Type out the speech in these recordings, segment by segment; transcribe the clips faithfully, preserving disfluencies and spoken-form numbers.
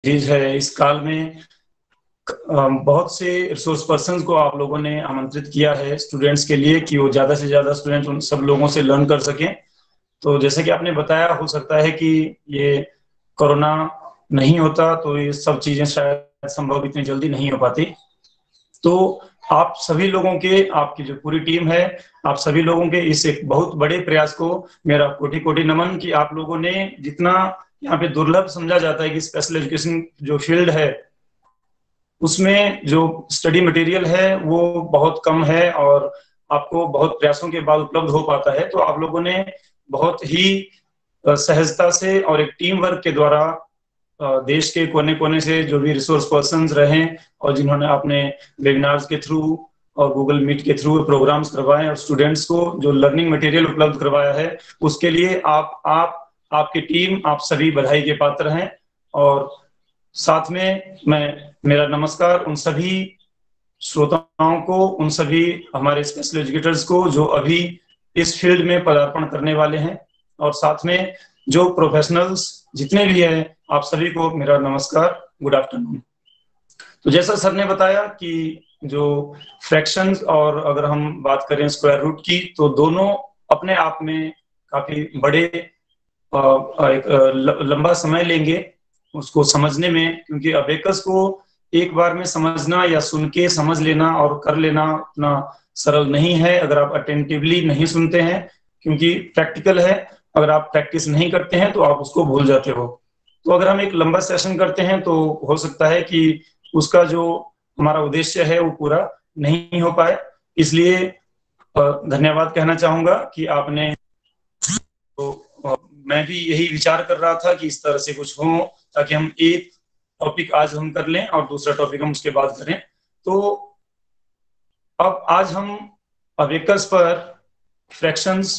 चीज है इस काल में। बहुत से रिसोर्स पर्सन को आप लोगों ने आमंत्रित किया है स्टूडेंट्स के लिए कि वो ज्यादा से ज्यादा स्टूडेंट उन सब लोगों से लर्न कर सकें। तो जैसे कि आपने बताया, हो सकता है कि ये कोरोना नहीं होता तो ये सब चीजें शायद संभव इतनी जल्दी नहीं हो पाती। तो आप सभी लोगों के, आपकी जो पूरी टीम है, आप सभी लोगों के इस एक बहुत बड़े प्रयास को मेरा कोटि कोटि नमन कि आप लोगों ने जितना यहाँ पे दुर्लभ समझा जाता है कि स्पेशल एजुकेशन जो फील्ड है उसमें जो स्टडी मटेरियल है वो बहुत कम है और आपको बहुत प्रयासों के बाद उपलब्ध हो पाता है। तो आप लोगों ने बहुत ही सहजता से और एक टीम वर्क के द्वारा देश के कोने कोने से जो भी रिसोर्स पर्संस रहे और जिन्होंने अपने वेबिनार्स के थ्रू और गूगल मीट के थ्रू प्रोग्राम्स करवाए और स्टूडेंट्स को जो लर्निंग मटेरियल उपलब्ध करवाया है, उसके लिए आप आप आपकी टीम, आप सभी बधाई के पात्र हैं। और साथ में मैं मेरा नमस्कार उन सभी श्रोताओं को, उन सभी हमारे स्पेशल एजुकेटर्स को जो अभी इस फील्ड में पदार्पण करने वाले हैं, और साथ में जो प्रोफेशनल्स जितने भी हैं, आप सभी को मेरा नमस्कार, गुड आफ्टरनून। तो जैसा सर ने बताया कि जो फ्रैक्शंस और अगर हम बात करें स्क्वायर रूट की, तो दोनों अपने आप में काफी बड़े एक लंबा समय लेंगे उसको समझने में, क्योंकि अबेकस को एक बार में समझना या सुन के समझ लेना और कर लेना उतना सरल नहीं है अगर आप अटेंटिवली नहीं सुनते हैं, क्योंकि प्रैक्टिकल है। अगर आप प्रैक्टिस नहीं करते हैं तो आप उसको भूल जाते हो। तो अगर हम एक लंबा सेशन करते हैं तो हो सकता है कि उसका जो हमारा उद्देश्य है वो पूरा नहीं हो पाए। इसलिए धन्यवाद कहना चाहूंगा कि आपने, तो मैं भी यही विचार कर रहा था कि इस तरह से कुछ हो ताकि हम एक टॉपिक आज हम कर लें और दूसरा टॉपिक हम उसके बाद करें। तो अब आज हम अबेकस पर फ्रैक्शंस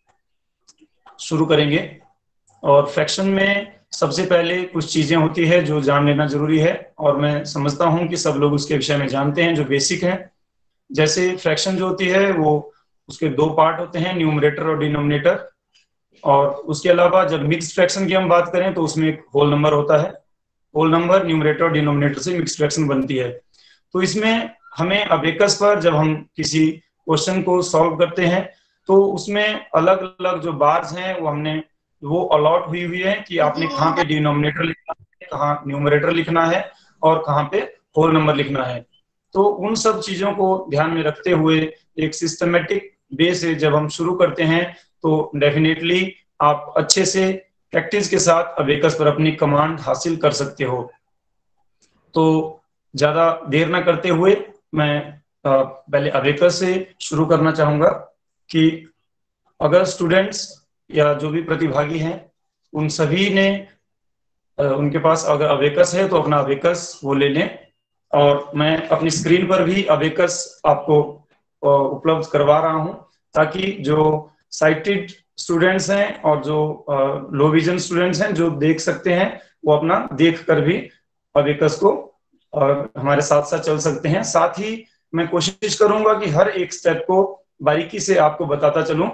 शुरू करेंगे। और फ्रैक्शन में सबसे पहले कुछ चीजें होती है जो जान लेना जरूरी है, और मैं समझता हूं कि सब लोग उसके विषय में जानते हैं, जो बेसिक है। जैसे फ्रैक्शन जो होती है वो उसके दो पार्ट होते हैं, न्यूमरेटर और डिनोमिनेटर। और उसके अलावा जब मिक्स फ्रैक्शन की हम बात करें तो उसमें एक होल नंबर होता है। होल नंबर न्यूमरेटर और डिनोमिनेटर से मिक्स फ्रैक्शन बनती है। तो इसमें हमें अबेकस पर जब हम किसी क्वेश्चन को सॉल्व करते हैं तो उसमें अलग अलग जो बार्स हैं वो हमने वो अलॉट हुई हुई है कि आपने कहाँ पे डिनोमिनेटर लिखना है, कहाँ न्यूमरेटर लिखना है और कहाँ पे होल नंबर लिखना है। तो उन सब चीजों को ध्यान में रखते हुए एक सिस्टमेटिक वे से जब हम शुरू करते हैं तो डेफिनेटली आप अच्छे से प्रैक्टिस के साथ अबेकस पर अपनी कमांड हासिल कर सकते हो। तो ज्यादा देर ना करते हुए मैं पहले अबेकस से शुरू करना चाहूंगा कि अगर स्टूडेंट्स या जो भी प्रतिभागी हैं उन सभी ने, उनके पास अगर अबेकस है तो अपना अबेकस वो ले लें। और मैं अपनी स्क्रीन पर भी अबेकस आपको उपलब्ध करवा रहा हूं ताकि जो साइटेड स्टूडेंट्स हैं और जो लो विजन स्टूडेंट्स हैं जो देख सकते हैं वो अपना देख कर भी अबेकस को और हमारे साथ साथ चल सकते हैं। साथ ही मैं कोशिश करूंगा कि हर एक स्टेप को बारीकी से आपको बताता चलूं।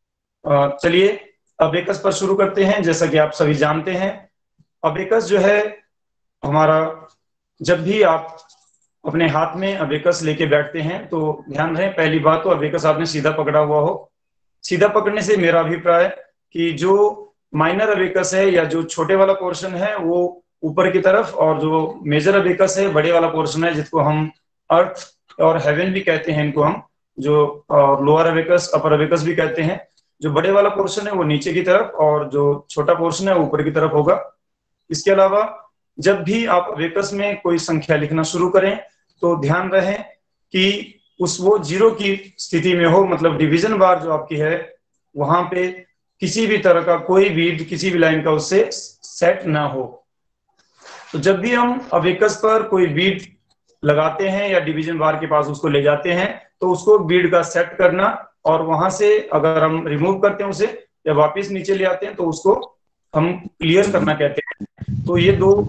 चलिए अबेकस पर शुरू करते हैं। जैसा कि आप सभी जानते हैं, अबेकस जो है हमारा, जब भी आप अपने हाथ में अबेकस लेके बैठते हैं तो ध्यान रहे, पहली बात तो अबेकस आपने सीधा पकड़ा हुआ हो। सीधा पकड़ने से मेरा अभिप्राय कि जो माइनर अबेकस है या जो छोटे वाला पोर्शन है वो ऊपर की तरफ, और जो मेजर अबेकस है बड़े वाला पोर्शन है जिसको हम अर्थ और हेवन भी कहते हैं, इनको हम जो लोअर अबेकस अपर अबेकस भी कहते हैं। जो बड़े वाला पोर्शन है वो नीचे की तरफ और जो छोटा पोर्शन है वो ऊपर की तरफ होगा। इसके अलावा जब भी आप अबेकस में कोई संख्या लिखना शुरू करें तो ध्यान रहे कि उस वो जीरो की स्थिति में हो, मतलब डिवीजन बार जो आपकी है वहां पे किसी भी तरह का कोई भी किसी भी लाइन का उससे सेट ना हो। तो जब भी हम अबेकस पर कोई बीट लगाते हैं या डिवीजन बार के पास उसको ले जाते हैं तो उसको बीट का सेट करना, और वहां से अगर हम रिमूव करते हैं उसे या वापस नीचे ले आते हैं तो उसको हम क्लियर करना कहते हैं। तो ये दो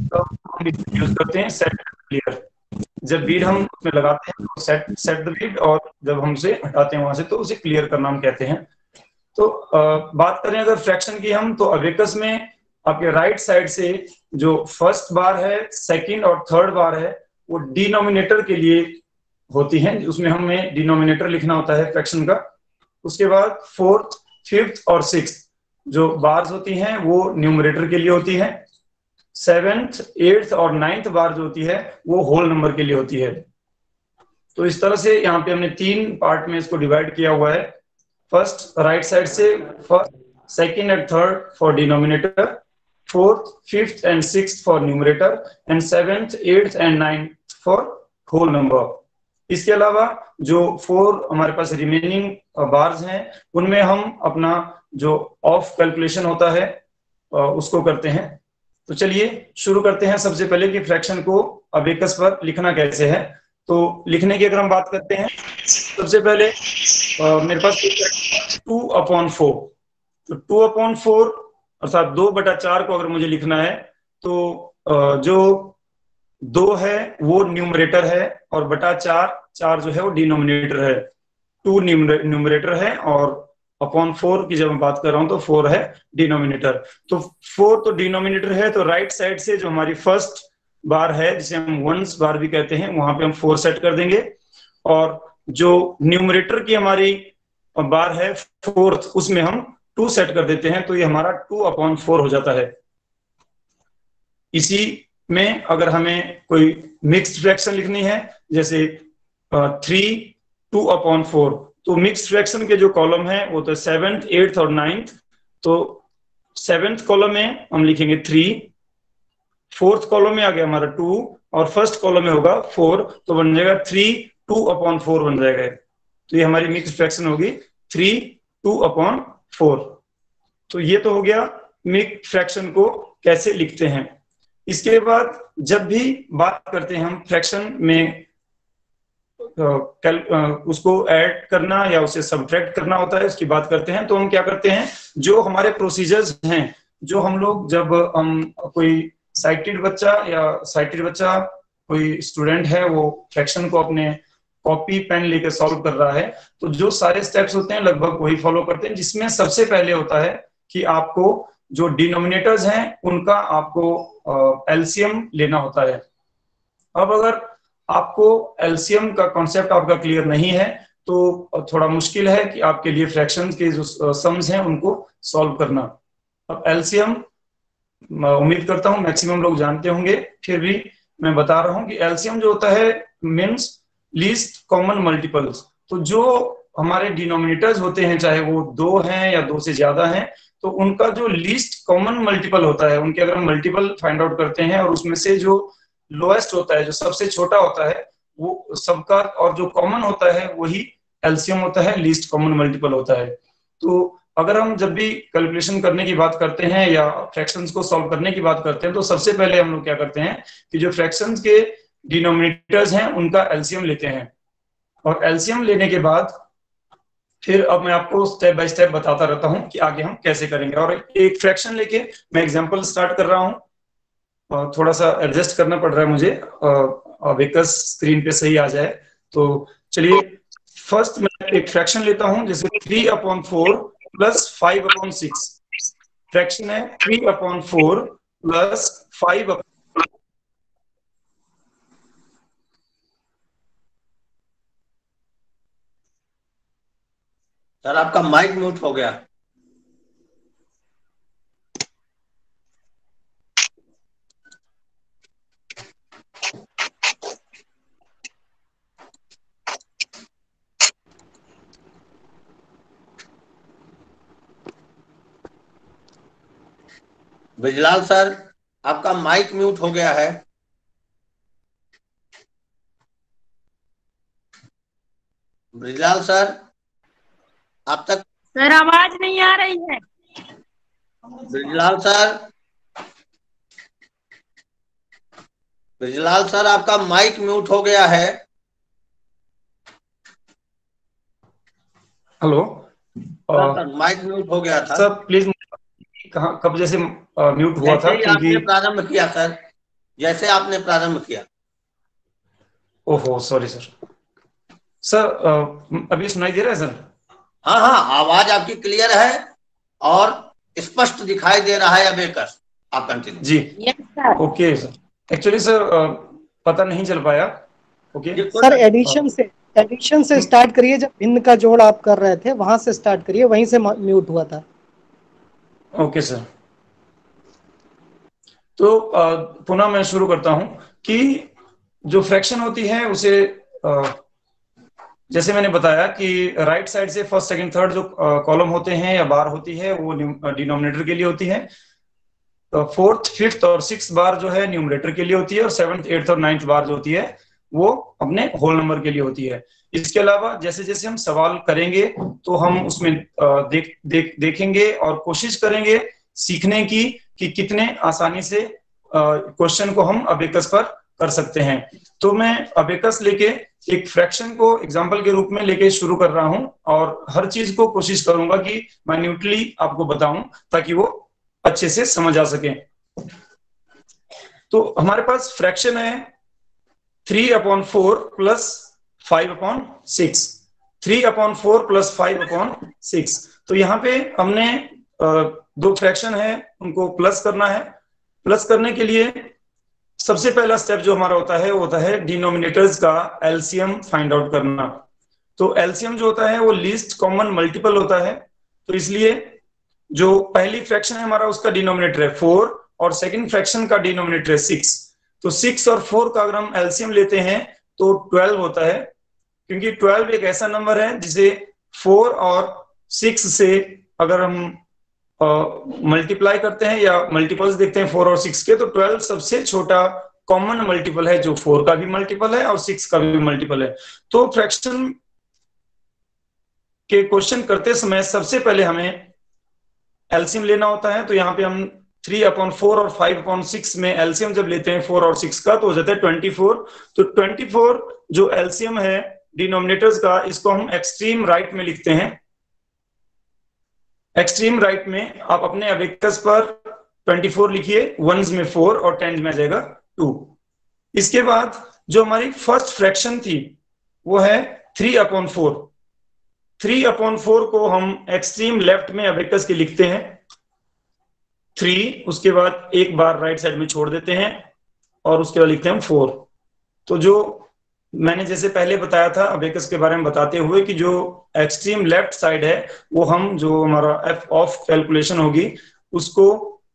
यूज करते हैं, सेट क्लियर। जब बीट हम उसमें लगाते हैं तो सेट सेट द बीट, और जब हम उसे हटाते हैं वहां से तो उसे क्लियर करना हम कहते हैं। तो आ, बात करें अगर फ्रैक्शन की हम, तो अबेकस में आपके राइट साइड से जो फर्स्ट बार है, सेकंड और थर्ड बार है, वो डिनोमिनेटर के लिए होती हैं, उसमें हमें डिनोमिनेटर लिखना होता है फ्रैक्शन का। उसके बाद फोर्थ, फिफ्थ और सिक्स्थ जो बार्स होती हैं वो न्यूमरेटर के लिए होती है। सेवेंथ, एट्थ और नाइन्थ बार जो होती है वो होल नंबर के लिए होती है। तो इस तरह से यहाँ पे हमने तीन पार्ट में इसको डिवाइड किया हुआ है। फर्स्ट राइट साइड से first, second and third for denominator, fourth, fifth and sixth for numerator and seventh, eighth and ninth for whole number. इसके अलावा जो फोर हमारे पास रिमेनिंग बार्स हैं उनमें हम अपना जो ऑफ कैलकुलेशन होता है उसको करते हैं। तो चलिए शुरू करते हैं सबसे पहले कि फ्रैक्शन को अबेकस पर लिखना कैसे है। तो लिखने की अगर हम बात करते हैं, सबसे पहले आ, मेरे पास टू अपॉन फोर, तो टू अपॉन फोर अर्थात दो बटा चार को अगर मुझे लिखना है तो आ, जो दो है वो न्यूमरेटर है और बटा चार, चार जो है वो डिनोमिनेटर है। टू न्यूमरेटर है और अपॉन फोर की जब मैं बात कर रहा हूं तो फोर है डिनोमिनेटर। तो फोर तो डिनोमिनेटर है, तो राइट साइड से जो हमारी फर्स्ट बार है जिसे हम वंस बार भी कहते हैं वहां पे हम फोर सेट कर देंगे, और जो न्यूमरेटर की हमारी बार है फोर्थ उसमें हम टू सेट कर देते हैं, तो ये हमारा टू अपॉन फोर हो जाता है। इसी में अगर हमें कोई मिक्स्ड फ्रैक्शन लिखनी है जैसे थ्री टू अपॉन फोर, तो मिक्स्ड फ्रैक्शन के जो कॉलम है वो तो सेवेंथ, एट्थ और नाइन्थ। तो सेवेंथ कॉलम में हम लिखेंगे थ्री, फोर्थ कॉलम में आ गया हमारा टू और फर्स्ट कॉलम में होगा फोर, तो बन जाएगा थ्री टू अपॉन फोर बन जाएगा। तो ये हमारी मिक्स्ड फ्रैक्शन होगी थ्री टू अपॉन फोर। तो ये तो हो गया मिक्स्ड फ्रैक्शन को कैसे लिखते हैं। इसके बाद जब भी बात करते हैं हम फ्रैक्शन में उसको ऐड करना या उसे सब्ट्रैक्ट करना होता है, उसकी बात करते हैं, तो हम क्या करते हैं, जो हमारे प्रोसीजर्स हैं, जो हम लोग जब हम कोई साइटेड बच्चा या साइटेड बच्चा कोई स्टूडेंट है वो फ्रैक्शन को अपने कॉपी पेन लेकर सॉल्व कर रहा है, तो जो सारे स्टेप्स होते हैं लगभग वही फॉलो करते हैं, जिसमें सबसे पहले होता है कि आपको जो डिनोमिनेटर्स हैं उनका आपको एलसीएम लेना होता है। अब अगर आपको एलसीएम का कॉन्सेप्ट आपका क्लियर नहीं है तो थोड़ा मुश्किल है कि आपके लिए फ्रैक्शंस के जो सम्स हैं उनको सॉल्व करना। अब एलसीएम उम्मीद करता हूं मैक्सिमम लोग जानते होंगे, फिर भी मैं बता रहा हूं कि एलसीएम जो होता है मींस लीस्ट कॉमन मल्टीपल्स। तो जो हमारे डिनोमिनेटर्स होते हैं चाहे वो दो हैं या दो से ज्यादा हैं, तो उनका जो लीस्ट कॉमन मल्टीपल होता है उनके अगर हम मल्टीपल फाइंड आउट करते हैं और उसमें से जो लोएस्ट होता है, जो सबसे छोटा होता है, वो सबका और जो कॉमन होता है वही एलसीएम होता है, लीस्ट कॉमन मल्टीपल होता है। तो अगर हम जब भी कैलकुलेशन करने की बात करते हैं या फ्रैक्शंस को सॉल्व करने की बात करते हैं तो सबसे पहले हम लोग क्या करते हैं कि जो फ्रैक्शंस के डिनोमिनेटर्स हैं उनका एलसीएम लेते हैं, और एलसीएम लेने के बाद फिर अब मैं आपको स्टेप बाय स्टेप बताता रहता हूं कि आगे हम कैसे करेंगे। और एक फ्रैक्शन लेके मैं एग्जांपल स्टार्ट कर रहा हूं, थोड़ा सा एडजस्ट करना पड़ रहा है मुझे अबेकस स्क्रीन पे सही आ जाए। तो चलिए फर्स्ट मैं एक फ्रैक्शन लेता हूं जैसे three upon four plus five upon six. Fraction है three upon four plus five upon. Sir आपका माइक म्यूट हो गया। ब्रिजलाल सर आपका माइक म्यूट हो गया है। ब्रिजलाल सर आप तक सर आवाज नहीं आ रही है। ब्रिजलाल सर ब्रिजलाल सर आपका माइक म्यूट हो गया है। हेलो सर माइक म्यूट हो गया था। सर प्लीज कहाँ कब जैसे म्यूट हुआ था? जैसे आपने प्रारंभ किया सर, जैसे आपने प्रारंभ किया। ओहो सॉरी सर। सर अभी सुनाई दे रहा है सर? हाँ हाँ आवाज आपकी क्लियर है और स्पष्ट दिखाई दे रहा है अबेकस। आप कंटिन्यू। जी yes sir. Okay sir. Actually sir पता नहीं चल पाया। ओके सर एडिशन से एडिशन से स्टार्ट करिए, जब भिन्न का जोड़ आप कर रहे थे वहां से स्टार्ट करिए, वहीं से म्यूट हुआ था। Okay sir. तो अ, पुनः मैं शुरू करता हूं कि जो फ्रैक्शन होती है उसे अ, जैसे मैंने बताया कि राइट साइड से फर्स्ट सेकंड थर्ड जो कॉलम होते हैं या बार होती है वो डिनोमिनेटर के लिए होती है। फोर्थ फिफ्थ और सिक्स बार जो है न्यूमरेटर के लिए होती है, और सेवंथ एट्थ और नाइन्थ बार जो होती है वो अपने होल नंबर के लिए होती है। इसके अलावा जैसे जैसे हम सवाल करेंगे तो हम उसमें देख देख देखेंगे और कोशिश करेंगे सीखने की कि कितने आसानी से क्वेश्चन को हम अबेकस पर कर सकते हैं। तो मैं अबेकस लेके एक फ्रैक्शन को एग्जांपल के रूप में लेके शुरू कर रहा हूं, और हर चीज को कोशिश करूंगा कि माइन्यूटली आपको बताऊं ताकि वो अच्छे से समझ आ सके। तो हमारे पास फ्रैक्शन है three upon four plus five upon six. Three upon four plus five upon six. तो यहाँ पे हमने दो फ्रैक्शन है उनको प्लस करना है। प्लस करने के लिए सबसे पहला स्टेप जो हमारा होता है वो होता है डिनोमिनेटर्स का एलसीएम फाइंड आउट करना। तो एलसीएम जो होता है वो लीस्ट कॉमन मल्टीपल होता है। तो इसलिए जो पहली फ्रैक्शन है हमारा उसका डिनोमिनेटर है फोर और सेकंड फ्रैक्शन का डिनोमिनेटर है सिक्स। तो सिक्स और फोर का अगर हम एलसीएम लेते हैं तो ट्वेल्व होता है, क्योंकि ट्वेल्व एक ऐसा नंबर है जिसे फोर और सिक्स से अगर हम मल्टीप्लाई uh, करते हैं या मल्टीपल्स देखते हैं फोर और सिक्स के, तो ट्वेल्व सबसे छोटा कॉमन मल्टीपल है जो फोर का भी मल्टीपल है और सिक्स का भी मल्टीपल है। तो फ्रैक्शन के क्वेश्चन करते समय सबसे पहले हमें एलसीएम लेना होता है। तो यहाँ पे हम थ्री अपॉन फोर और फाइव अपॉन सिक्स में एलसीएम जब लेते हैं फोर और सिक्स का तो हो जाता है ट्वेंटी फोर। तो ट्वेंटी फोर जो एलसीएम है डिनोमिनेटर्स का, इसको हम एक्सट्रीम राइट में लिखते हैं। एक्सट्रीम राइट में आप अपने अबेकस पर ट्वेंटी फोर लिखिए, वंस में फोर और टेंस में आ जाएगा टू। इसके बाद जो हमारी फर्स्ट फ्रैक्शन थी वो है three upon four. Three upon four को हम एक्सट्रीम लेफ्ट में अबेकस के लिखते हैं थ्री, उसके बाद एक बार राइट साइड में छोड़ देते हैं और उसके बाद लिखते हैं फोर। तो जो मैंने जैसे पहले बताया था अबेकस के बारे में बताते हुए कि जो एक्सट्रीम लेफ्ट साइड है वो हम जो हमारा एफ ऑफ कैलकुलेशन होगी उसको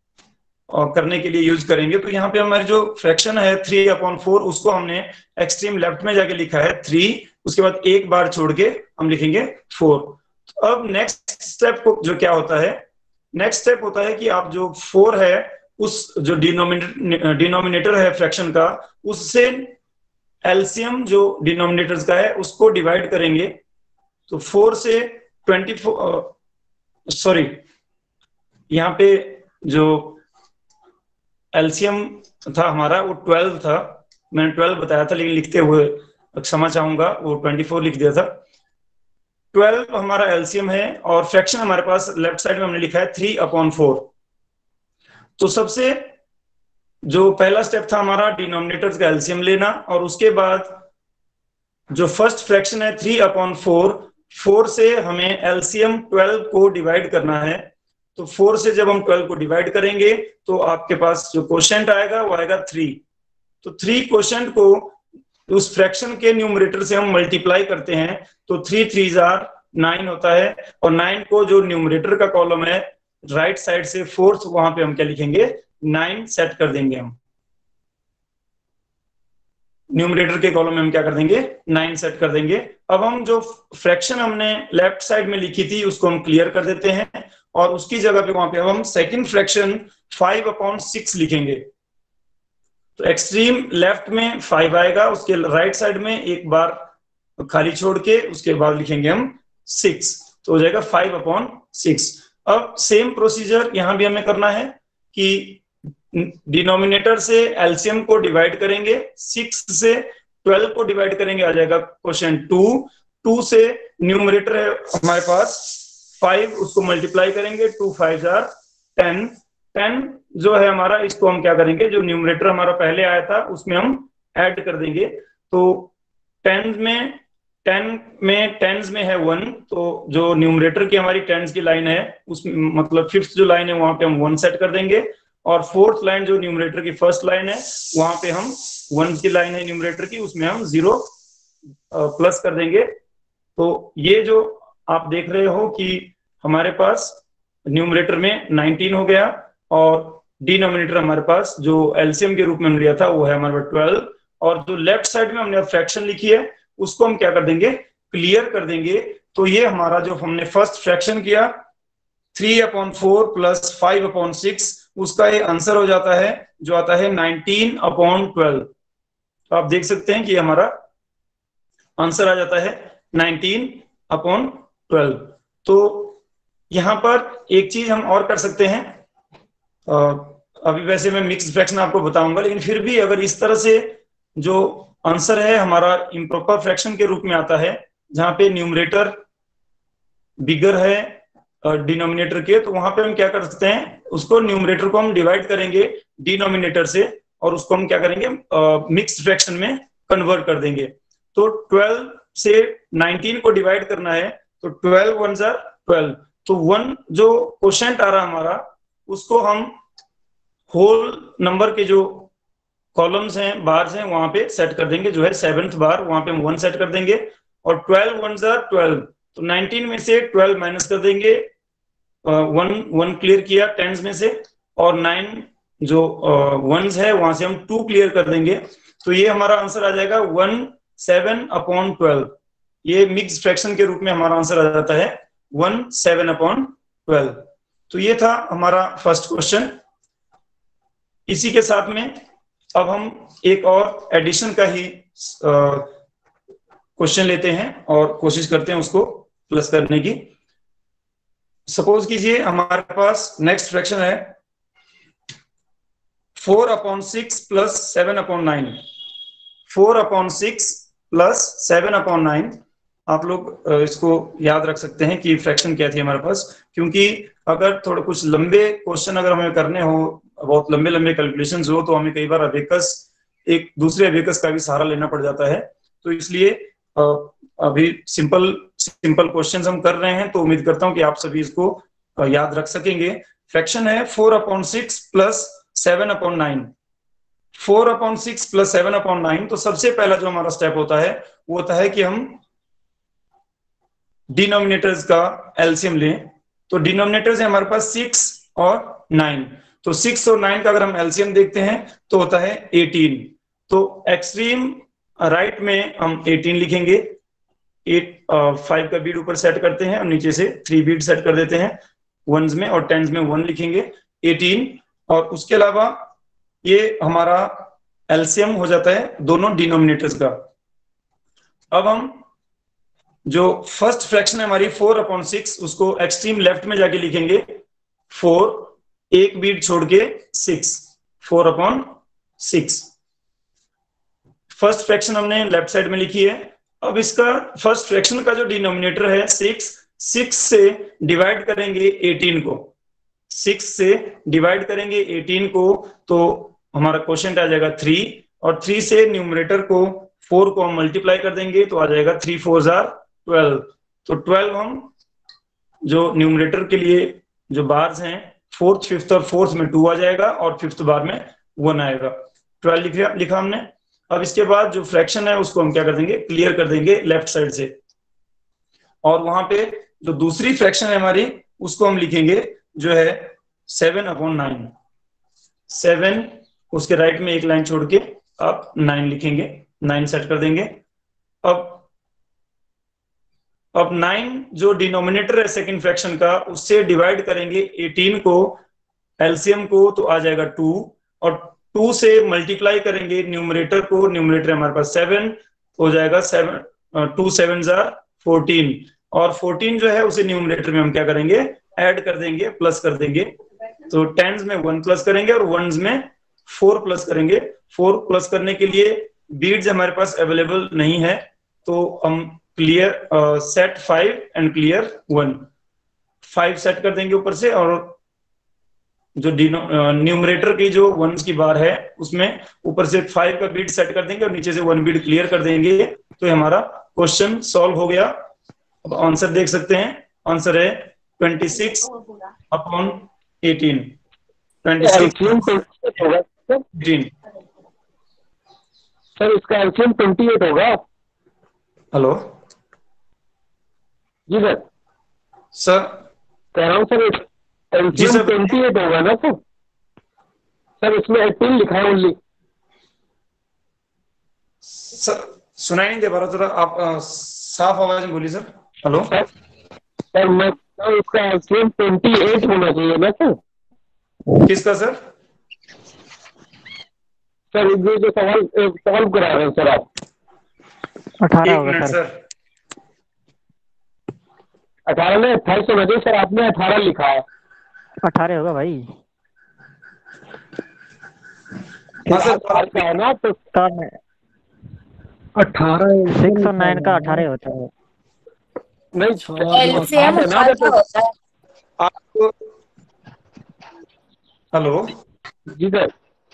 करने के लिए यूज करेंगे। तो यहाँ पे हमारी जो फ्रैक्शन है थ्री अपॉन फोर उसको हमने एक्सट्रीम लेफ्ट में जाके लिखा है थ्री, उसके बाद एक बार छोड़ के हम लिखेंगे फोर। तो अब नेक्स्ट स्टेप को जो क्या होता है, नेक्स्ट स्टेप होता है कि आप जो फोर है उस जो डिनोमिनेटर डिनोमिनेटर है फ्रैक्शन का उससे एलसीएम जो डिनोमिनेटर्स का है उसको डिवाइड करेंगे। तो फोर से ट्वेंटी फोर सॉरी यहाँ पे जो एलसीएम था हमारा वो ट्वेल्व था, मैंने ट्वेल्व बताया था लेकिन लिखते हुए क्षमा चाहूंगा वो ट्वेंटी फोर लिख दिया था। ट्वेल्व हमारा एलसीएम है और फ्रैक्शन हमारे पास लेफ्ट साइड में हमने लिखा है थ्री अपॉन फोर। तो सबसे जो पहला स्टेप था हमारा डिनोमिनेटर्स का एलसीएम लेना, और उसके बाद जो फर्स्ट फ्रैक्शन है थ्री अपॉन फोर, फोर से हमें एलसीएम ट्वेल्व को डिवाइड करना है। तो फोर से जब हम ट्वेल्व को डिवाइड करेंगे तो आपके पास जो क्वोशिएंट आएगा वो आएगा थ्री। तो थ्री क्वोशिएंट को उस फ्रैक्शन के न्यूमरेटर से हम मल्टीप्लाई करते हैं तो थ्री थ्री जार नाइन होता है, और नाइन को जो न्यूमरेटर का कॉलम है राइट साइड से फोर्थ वहां पे हम क्या लिखेंगे नाइन सेट कर देंगे। हम न्यूमरेटर के कॉलम में हम क्या कर देंगे नाइन सेट कर देंगे। अब हम जो फ्रैक्शन हमने लेफ्ट साइड में लिखी थी उसको हम क्लियर कर देते हैं और उसकी जगह पे वहां पे हम second fraction five upon six लिखेंगे। तो एक्सट्रीम लेफ्ट में फाइव आएगा, उसके राइट साइड में एक बार खाली छोड़ के उसके बाद लिखेंगे हम सिक्स, तो हो जाएगा फाइव अपॉन सिक्स। अब सेम प्रोसीजर यहां भी हमें करना है कि डिनोमिनेटर से एलसीएम को डिवाइड करेंगे, सिक्स से ट्वेल्व को डिवाइड करेंगे आ जाएगा क्वेश्चन टू। टू से न्यूमरेटर है हमारे पास फाइव, उसको मल्टीप्लाई करेंगे, टू फाइव जार टेन। टेन जो है हमारा इसको हम क्या करेंगे जो न्यूमरेटर हमारा पहले आया था उसमें हम ऐड कर देंगे। तो टेन में टेन में टेंस में है वन, तो जो न्यूमरेटर की हमारी टेंस की लाइन है उसमें मतलब फिफ्थ जो लाइन है वहां पे हम वन सेट कर देंगे, और फोर्थ लाइन जो न्यूमरेटर की फर्स्ट लाइन है वहां पे हम वन की लाइन है न्यूमरेटर की, उसमें हम जीरो प्लस कर देंगे। तो ये जो आप देख रहे हो कि हमारे पास न्यूमरेटर में नाइनटीन हो गया और डिनोमिनेटर हमारे पास जो एलसीएम के रूप में हमने लिया था वो है हमारे पास ट्वेल्व, और जो लेफ्ट साइड में हमने फ्रैक्शन लिखी है उसको हम क्या कर देंगे, क्लियर कर देंगे। तो ये हमारा जो हमने फर्स्ट फ्रैक्शन किया three upon four plus five upon six, उसका ये आंसर हो जाता है जो आता है नाइनटीन अपॉन ट्वेल्व। तो आप देख सकते हैं कि हमारा आंसर आ जाता है नाइनटीन अपॉन ट्वेल्व। तो यहां पर एक चीज हम और कर सकते हैं, आ, अभी वैसे मैं मिक्स फ्रैक्शन आपको बताऊंगा, लेकिन फिर भी अगर इस तरह से जो आंसर है हमारा इम्प्रॉपर फ्रैक्शन के रूप में आता है जहां पे न्यूमरेटर बिगर है डिनोमिनेटर के, तो वहां पे हम क्या कर सकते हैं, उसको न्यूमरेटर को हम डिवाइड करेंगे डिनोमिनेटर से और उसको हम क्या करेंगे मिक्स्ड फ्रैक्शन में कन्वर्ट कर देंगे। तो ट्वेल्व से नाइनटीन को डिवाइड करना है तो ट्वेल्व वन जार ट्वेल्व, तो वन जो क्वोशेंट आ रहा हमारा उसको हम होल नंबर के जो कॉलम्स हैं बार्स हैं वहां पे सेट कर देंगे, जो है सेवेंथ बार वहां पे हम वन सेट कर देंगे। और ट्वेल्व वन जार ट्वेल्व, तो नाइनटीन में से ट्वेल्व माइनस कर देंगे, वन वन क्लियर किया टेंस में से, और नाइन जो वंस है वहां से हम टू क्लियर कर देंगे। तो ये हमारा आंसर आ जाएगा वन सेवन अपॉन ट्वेल्व। ये मिक्स फ्रैक्शन के रूप में हमारा आंसर आ जाता है वन सेवन अपॉन ट्वेल्व। तो ये था हमारा फर्स्ट क्वेश्चन। इसी के साथ में अब हम एक और एडिशन का ही क्वेश्चन लेते हैं और कोशिश करते हैं उसको प्लस करने की। सपोज कीजिए हमारे पास नेक्स्ट फ्रैक्शन है four upon six plus seven upon nine. Four upon six plus seven upon nine, आप लोग इसको याद रख सकते हैं कि फ्रैक्शन क्या थी हमारे पास, क्योंकि अगर थोड़ा कुछ लंबे क्वेश्चन अगर हमें करने हो, बहुत लंबे लंबे कैलकुलेशंस हो, तो हमें कई बार अबेकस एक दूसरे अबेकस का भी सहारा लेना पड़ जाता है। तो इसलिए अभी सिंपल सिंपल क्वेश्चंस हम कर रहे हैं, तो उम्मीद करता हूं कि आप सभी इसको याद रख सकेंगे। फ्रैक्शन है four upon six plus seven upon nine. Four upon six plus seven upon nine, तो सबसे पहला जो हमारा स्टेप होता है वो होता है कि हम डिनोमिनेटर्स का एलसीएम लें। तो डिनोमिनेटर्स है हमारे पास सिक्स और नाइन, तो सिक्स और नाइन का अगर हम एलसीएम देखते हैं तो होता है एटीन। तो एक्सट्रीम राइट में हम एटीन लिखेंगे, एट फाइव का बीट ऊपर सेट करते हैं और नीचे से थ्री बीट सेट कर देते हैं वंस में, और टेंस में वन लिखेंगे एटीन। और उसके अलावा ये हमारा एलसीएम हो जाता है दोनों डिनोमिनेटर्स का। अब हम जो फर्स्ट फ्रैक्शन है हमारी फोर अपॉन सिक्स, उसको एक्सट्रीम लेफ्ट में जाके लिखेंगे फोर, एक बीट छोड़ के six, four upon six. First fraction हमने लेफ्ट साइड में लिखी है। अब इसका फर्स्ट फ्रैक्शन का जो डिनोमिनेटर है सिक्स, सिक्स से डिवाइड करेंगे एटीन को, सिक्स से डिवाइड करेंगे एटीन को, तो हमारा क्वोशेंट आ जाएगा थ्री, और थ्री से न्यूमरेटर को फोर को हम मल्टीप्लाई कर देंगे तो आ जाएगा थ्री फोर जार ट्वेल्व। तो ट्वेल्व हम जो न्यूमरेटर के लिए जो बार्स हैं फोर्थ फिफ्थ और फोर्थ में टू आ जाएगा और फिफ्थ बार में वन आएगा। ट्वेल्व लिखा लिखा हमने। अब इसके बाद जो फ्रैक्शन है उसको हम क्या कर देंगे, क्लियर कर देंगे लेफ्ट साइड से, और वहां पे जो दूसरी फ्रैक्शन है हमारी उसको हम लिखेंगे जो है सेवन अपॉन नाइन। सेवन उसके राइट में एक लाइन छोड़ के आप नाइन लिखेंगे, नाइन सेट कर देंगे। अब अब नाइन जो डिनोमिनेटर है सेकंड फ्रैक्शन का, उससे डिवाइड करेंगे एटीन को एलसीएम को, तो आ जाएगा टू, और टू से मल्टीप्लाई करेंगे न्यूमरेटर को, न्यूमरेटर हमारे पास सेवन हो जाएगा, सेवन टू सेवन जार फोर्टीन, और फोर्टीन जो है उसे न्यूमरेटर में हम क्या करेंगे, ऐड कर देंगे, प्लस कर देंगे। तो टेंस में वन प्लस करेंगे और वंस में फोर प्लस करेंगे। फोर प्लस करने के लिए बीट्स हमारे पास अवेलेबल नहीं है, तो हम clear set five and clear one, five set कर देंगे ऊपर से, और जो न्यूमरेटर की जो वंस की बार है उसमें ऊपर से फाइव का बीट सेट कर देंगे और नीचे से वन बीट क्लियर कर देंगे। तो हमारा क्वेश्चन सॉल्व हो गया। अब आंसर देख सकते हैं, आंसर है twenty six upon eighteen. Twenty six LCM twenty होगा सर। जी सर इसका एलसीएम ट्वेंटी एट होगा। हेलो जी सर, सर। कह रहा हूँ सर जी एलसीएम सर। ट्वेंटी एट होगा ना सर। सर इसमें एटीन लिखा है ओनली। सर सुनाई नहीं दे पा रहा, थोड़ा आप अ, साफ आवाज में बोलिए सर। हेलो सर सर मैं सर इसका एलसीएम ट्वेंटी एट होना चाहिए ना सर। किसका सर? सर ये जो सवाल सॉल्व करा रहे हैं सर आप। अठारह एक होगा मिनट सर। सर। अठारह में अट्ठाईस होना चाहिए सर, आपने अठारह लिखा है। अठारह होगा भाई। हाँ सर। अठारह का है ना तो अठारह सिक्स और नाइन का अठारह होता है। नहीं एलसीएम अठारह होता है। आपको हेलो जी सर।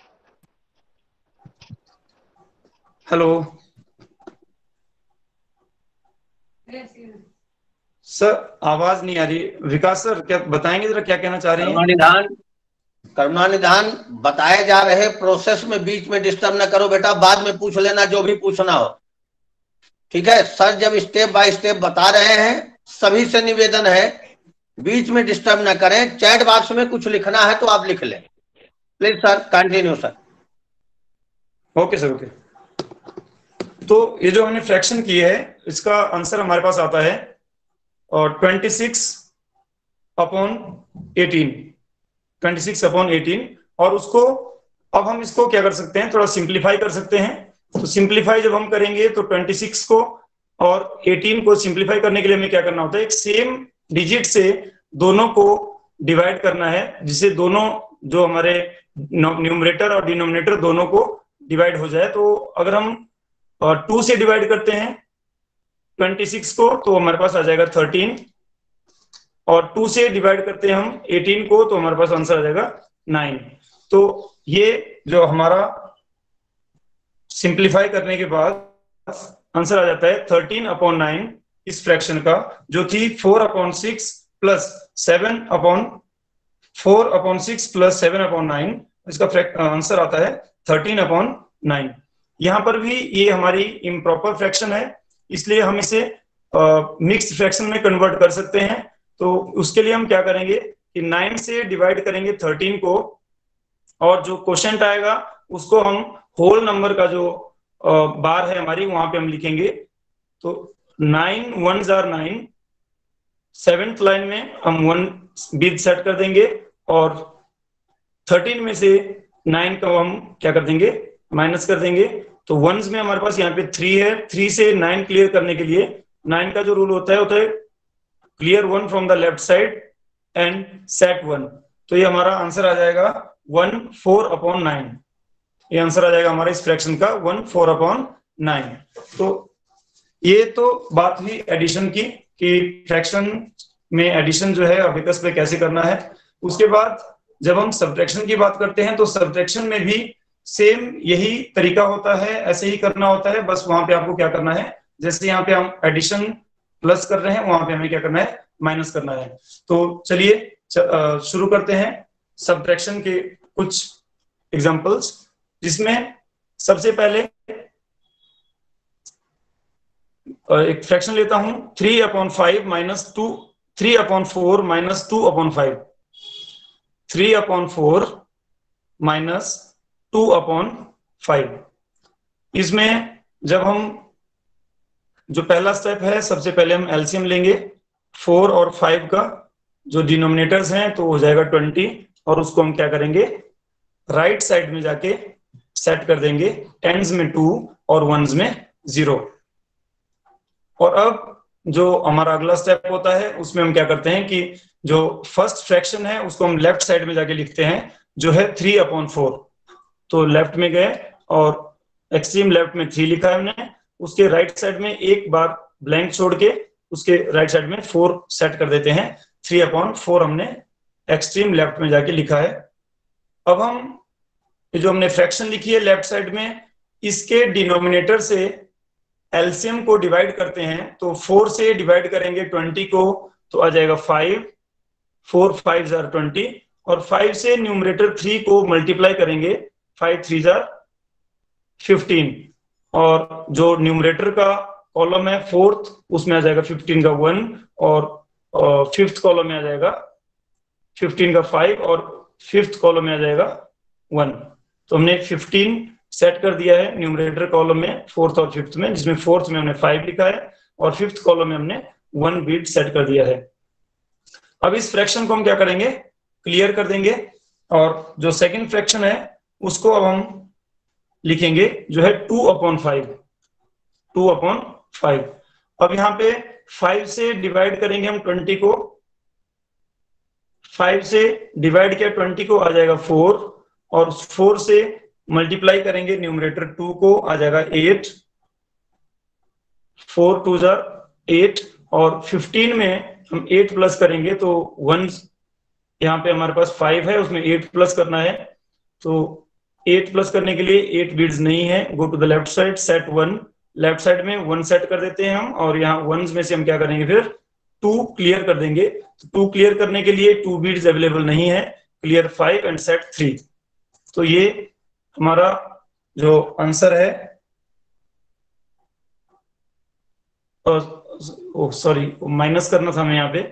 हेलो सर, आवाज नहीं आ रही। विकास सर क्या बताएंगे जरा, क्या कहना चाह रहे हैं? करुणानिधान करुणानिधान बताए जा रहे प्रोसेस में बीच में डिस्टर्ब ना करो बेटा, बाद में पूछ लेना जो भी पूछना हो, ठीक है? सर जब स्टेप बाय स्टेप बता रहे हैं, सभी से निवेदन है बीच में डिस्टर्ब ना करें। चैट बॉक्स में कुछ लिखना है तो आप लिख लें please. Sir continue sir. Okay sir, okay. तो ये जो हमने फ्रैक्शन की है, इसका आंसर हमारे पास आता है और twenty six upon eighteen, twenty six upon eighteen. और उसको अब हम इसको क्या कर सकते हैं, थोड़ा सिंप्लीफाई कर सकते हैं। तो सिंप्लीफाई जब हम करेंगे तो ट्वेंटी सिक्स को और एटीन को सिंप्लीफाई करने के लिए हमें क्या करना होता है, एक सेम डिजिट से दोनों को डिवाइड करना है, जिससे दोनों जो हमारे न्यूमरेटर और डिनोमिनेटर दोनों को डिवाइड हो जाए। तो अगर हम टू से डिवाइड करते हैं ट्वेंटी सिक्स को तो हमारे पास आ जाएगा थर्टीन, और टू से डिवाइड करते हैं हम एटीन को तो हमारे पास आंसर आ जाएगा नाइन। तो ये जो हमारा सिंप्लीफाई करने के बाद आंसर आ जाता है थर्टीन अपॉन नाइन इस फ्रैक्शन का, जो थी four upon six plus seven upon four upon six plus seven upon nine. इसका आंसर आता है थर्टीन अपॉन नाइन। यहां पर भी ये हमारी इम्प्रॉपर फ्रैक्शन है, इसलिए हम इसे मिक्स्ड फ्रैक्शन में कन्वर्ट कर सकते हैं। तो उसके लिए हम क्या करेंगे कि नाइन से डिवाइड करेंगे थर्टीन को, और जो क्वोशिएंट आएगा उसको हम होल नंबर का जो बार है हमारी वहां पे हम लिखेंगे। तो नाइन वन जार नाइन, सेवेंथ लाइन में हम वन बीच सेट कर देंगे और थर्टीन में से नाइन को हम क्या कर देंगे, माइनस कर देंगे। तो वंस में हमारे पास यहाँ पे थ्री है, थ्री से नाइन क्लियर करने के लिए नाइन का जो रूल होता है होता है clear one from the left side and set one. तो ये हमारा आंसर आ जाएगा वन फोर अपॉन नाइन। ये आंसर आ जाएगा हमारे इस फ्रैक्शन का वन फोर अपॉन नाइन। तो ये तो बात हुई एडिशन की कि फ्रैक्शन में एडिशन जो है अबेकस पे कैसे करना है। उसके बाद जब हम सब्ट्रैक्शन की बात करते हैं तो सब्ट्रैक्शन में भी सेम यही तरीका होता है, ऐसे ही करना होता है। बस वहां पे आपको क्या करना है, जैसे यहाँ पे हम एडिशन प्लस कर रहे हैं वहां पे हमें क्या करना है, माइनस करना है। तो चलिए शुरू करते हैं सब्ट्रैक्शन के कुछ एग्जांपल्स, जिसमें सबसे पहले एक फ्रैक्शन लेता हूं three upon five minus two, three upon four minus two upon five, three upon four minus two upon five. इसमें जब हम जो पहला स्टेप है, सबसे पहले हम एलसीएम लेंगे फोर और फाइव का, जो डिनोमिनेटर्स हैं तो हो जाएगा ट्वेंटी, और उसको हम क्या करेंगे राइट साइड में जाके सेट कर देंगे, टेंस में टू और वंस में जीरो। और अब जो हमारा अगला स्टेप होता है उसमें हम क्या करते हैं कि जो फर्स्ट फ्रैक्शन है उसको हम लेफ्ट साइड में जाके लिखते हैं, जो है थ्री अपॉन फोर। तो लेफ्ट में गए और एक्सट्रीम लेफ्ट में थ्री लिखा है हमने, उसके राइट साइड में एक बार ब्लैंक छोड़ के उसके राइट साइड में फोर सेट कर देते हैं। थ्री अपॉन फोर हमने एक्सट्रीम लेफ्ट में जाके लिखा है। अब हम जो हमने फ्रैक्शन लिखी है लेफ्ट साइड में, इसके डिनोमिनेटर से एलसीएम को डिवाइड करते हैं। तो फोर से डिवाइड करेंगे ट्वेंटी को तो आ जाएगा फाइव, फोर फाइव जार ट्वेंटी, और फाइव से न्यूमरेटर थ्री को मल्टीप्लाई करेंगे, फाइव थ्री जार फिफ्टीन, और जो न्यूमरेटर का कॉलम है फोर्थ उसमें आ जाएगा फिफ्टीन का वन, और फिफ्थ कॉलम में आ जाएगा फिफ्टीन का फाइव, और फिफ्थ कॉलम में आ जाएगा वन। तो हमने फिफ्टीन सेट कर दिया है न्यूमरेटर कॉलम में फोर्थ और फिफ्थ में, जिसमें फोर्थ में हमने फाइव लिखा है और फिफ्थ कॉलम में हमने वन बीट सेट कर दिया है। अब इस फ्रैक्शन को हम क्या करेंगे, क्लियर कर देंगे, और जो सेकंड फ्रैक्शन है उसको अब हम लिखेंगे जो है two upon five, two upon five. अब यहाँ पे फाइव से डिवाइड करेंगे हम ट्वेंटी को, फाइव से डिवाइड किया ट्वेंटी को आ जाएगा फोर, और फोर से मल्टीप्लाई करेंगे न्यूमरेटर टू को आ जाएगा एट, फोर टू जार एट, और फिफ्टीन में हम एट प्लस करेंगे तो वन, यहाँ पे हमारे पास फाइव है उसमें एट प्लस करना है, तो एट प्लस करने के लिए एट बिट्स नहीं है, go to the left side, set one, left side में वन सेट कर देते हैं हम, और यहाँ वन में से हम क्या करेंगे फिर टू क्लियर कर देंगे। तो टू क्लियर करने के लिए टू बिट्स अवेलेबल नहीं है, clear five and set three. तो ये हमारा जो आंसर है, सॉरी माइनस करना था हमें यहाँ पे,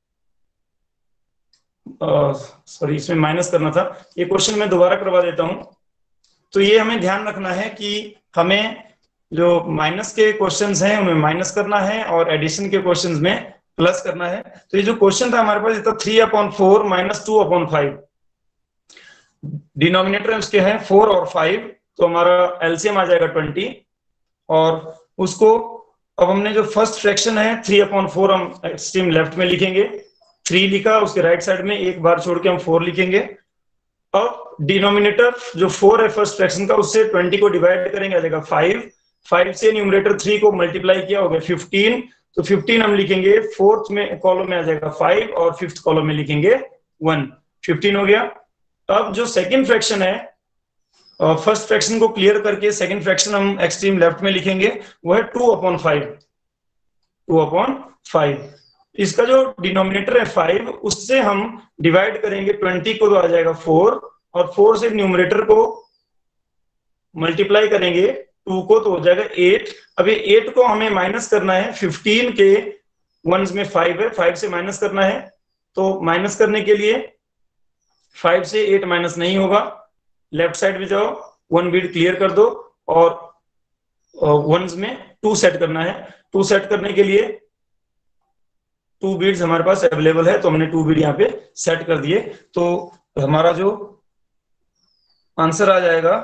सॉरी इसमें माइनस करना था, ये क्वेश्चन मैं दोबारा करवा देता हूं। तो ये हमें ध्यान रखना है कि हमें जो माइनस के क्वेश्चंस हैं उनमें माइनस करना है और एडिशन के क्वेश्चंस में प्लस करना है। तो ये जो क्वेश्चन था हमारे पास, ये था three upon four minus two upon five, denominator उसके हैं फोर और फाइव, तो हमारा एलसीएम आ जाएगा ट्वेंटी, और उसको अब हमने जो फर्स्ट फ्रैक्शन है थ्री अपॉन फोर हम एक्सट्रीम लेफ्ट में लिखेंगे, थ्री लिखा, उसके राइट साइड में एक बार छोड़ के हम फोर लिखेंगे। अब डिनोमिनेटर जो फोर है फर्स्ट फ्रैक्शन का, उससे ट्वेंटी को डिवाइड करेंगे, आ जाएगा फाइव, फाइव से न्यूमरेटर थ्री को मल्टीप्लाई किया हो गया फिफ्टीन, तो फिफ्टीन हम लिखेंगे फोर्थ में कॉलम में आ जाएगा फाइव, और फिफ्थ कॉलम में लिखेंगे वन, फिफ्टीन हो गया। अब जो सेकंड फ्रैक्शन है, फर्स्ट फ्रैक्शन को क्लियर करके सेकंड फ्रैक्शन हम एक्सट्रीम लेफ्ट में लिखेंगे, वो है two upon five, two upon five. इसका जो डिनोमिनेटर है फाइव, उससे हम डिवाइड करेंगे ट्वेंटी को, तो आ जाएगा फोर, और फोर से न्यूमरेटर को मल्टीप्लाई करेंगे टू को, तो हो जाएगा एट। अभी एट को हमें माइनस करना है, फिफ्टीन के वंस में फाइव है, फाइव से माइनस करना है, तो माइनस करने के लिए फाइव से एट माइनस नहीं होगा, लेफ्ट साइड में जाओ, वन बीट क्लियर कर दो, और वंस में टू सेट करना है। टू सेट करने के लिए टू बीट्स हमारे पास अवेलेबल है, तो हमने टू बीट यहाँ पे सेट कर दिए, तो हमारा जो आंसर आ जाएगा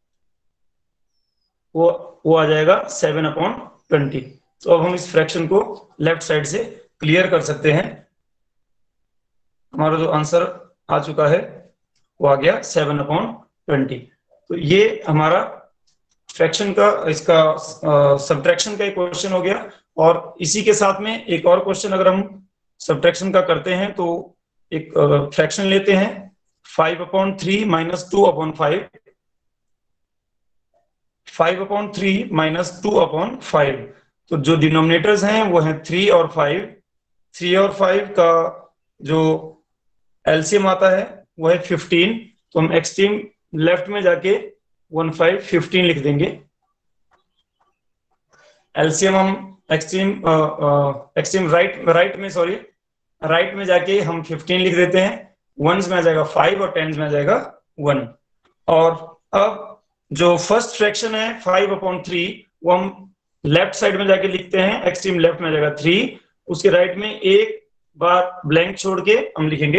वो वो आ जाएगा सेवन अपॉन ट्वेंटी। तो अब हम इस फ्रैक्शन को लेफ्ट साइड से क्लियर कर सकते हैं। हमारा जो आंसर आ चुका है वो आ गया सेवन अपॉन ट्वेंटी। तो ये हमारा फ्रैक्शन का, इसका सब्ट्रैक्शन का एक क्वेश्चन हो गया। और इसी के साथ में एक और क्वेश्चन अगर हम सब्ट्रैक्शन का करते हैं, तो एक फ्रैक्शन लेते हैं five upon three minus two upon five, five upon three minus two upon five. तो जो डिनोमिनेटर्स हैं वो हैं थ्री और फाइव, थ्री और फाइव का जो एलसीएम आता है वो है फिफ्टीन, तो हम एक्सट्रीम लेफ्ट में जाके वन फाइव फिफ्टीन लिख देंगे। एलसीएम हम एक्सट्रीम एक्सट्रीम राइट राइट में सॉरी राइट में जाके हम फिफ्टीन लिख देते हैं, वंस में आ जाएगा फाइव और टेंस में आ जाएगा वन। और अब जो फर्स्ट फ्रैक्शन है फाइव अपॉन थ्री, वो हम लेफ्ट साइड में जाके लिखते हैं, एक्सट्रीम लेफ्ट में आ जाएगा थ्री, उसके राइट में एक बार ब्लैंक छोड़ के हम लिखेंगे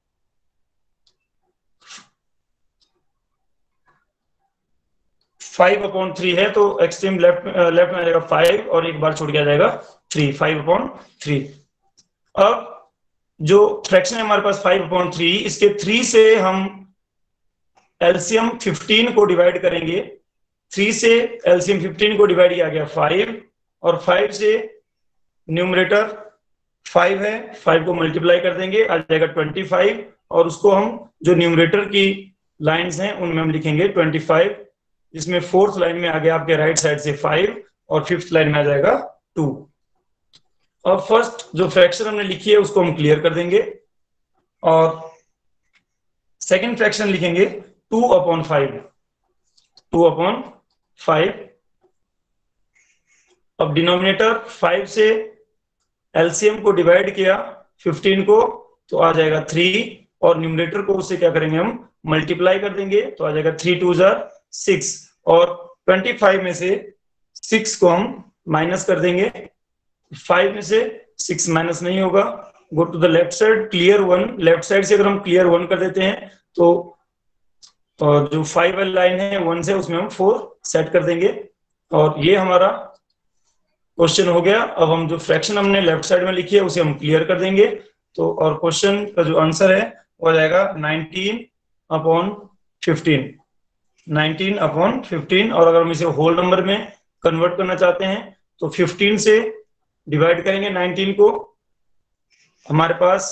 फाइव अपॉन थ्री है, तो एक्सट्रीम लेफ्ट लेफ्ट में आ जाएगा फाइव और एक बार छोड़ के आ जाएगा थ्री, फाइव अपॉन थ्री। अब जो फ्रैक्शन है हमारे पास फाइव अपॉन थ्री, इसके थ्री से हम एलसीएम फिफ्टीन को डिवाइड करेंगे, थ्री से एलसीएम फिफ्टीन को डिवाइड किया गया फाइव, और फाइव से न्यूमरेटर फाइव है, फाइव को मल्टीप्लाई कर देंगे, आ जाएगा ट्वेंटी फाइव, और उसको हम जो न्यूमरेटर की लाइंस हैं उनमें हम लिखेंगे ट्वेंटी फाइव, जिसमें फोर्थ लाइन में आ गया आपके राइट साइड से फाइव और फिफ्थ लाइन में आ जाएगा टू। और फर्स्ट जो फ्रैक्शन हमने लिखी है उसको हम क्लियर कर देंगे, और सेकेंड फ्रैक्शन लिखेंगे two upon five, two upon five. अब डिनोमिनेटर फाइव से एलसीएम को डिवाइड किया फिफ्टीन को, तो आ जाएगा थ्री, और न्यूमरेटर को उससे क्या करेंगे हम मल्टीप्लाई कर देंगे, तो आ जाएगा थ्री टू जार सिक्स, और ट्वेंटी फाइव में से सिक्स को हम माइनस कर देंगे, फाइव में से सिक्स माइनस नहीं होगा। Go to the left side, clear one, left side से अगर हम क्लियर वन कर देते हैं तो जो फाइव वाली लाइन है वन से उसमें हम फोर सेट कर देंगे, और ये हमारा क्वेश्चन हो गया। अब हम जो फ्रैक्शन हमने लेफ्ट साइड में लिखी है उसे हम क्लियर कर देंगे, तो और क्वेश्चन का जो आंसर है वो आ जाएगा nineteen upon fifteen, nineteen upon fifteen. और अगर हम इसे होल नंबर में कन्वर्ट करना चाहते हैं तो फिफ्टीन से डिवाइड करेंगे नाइनटीन को, हमारे पास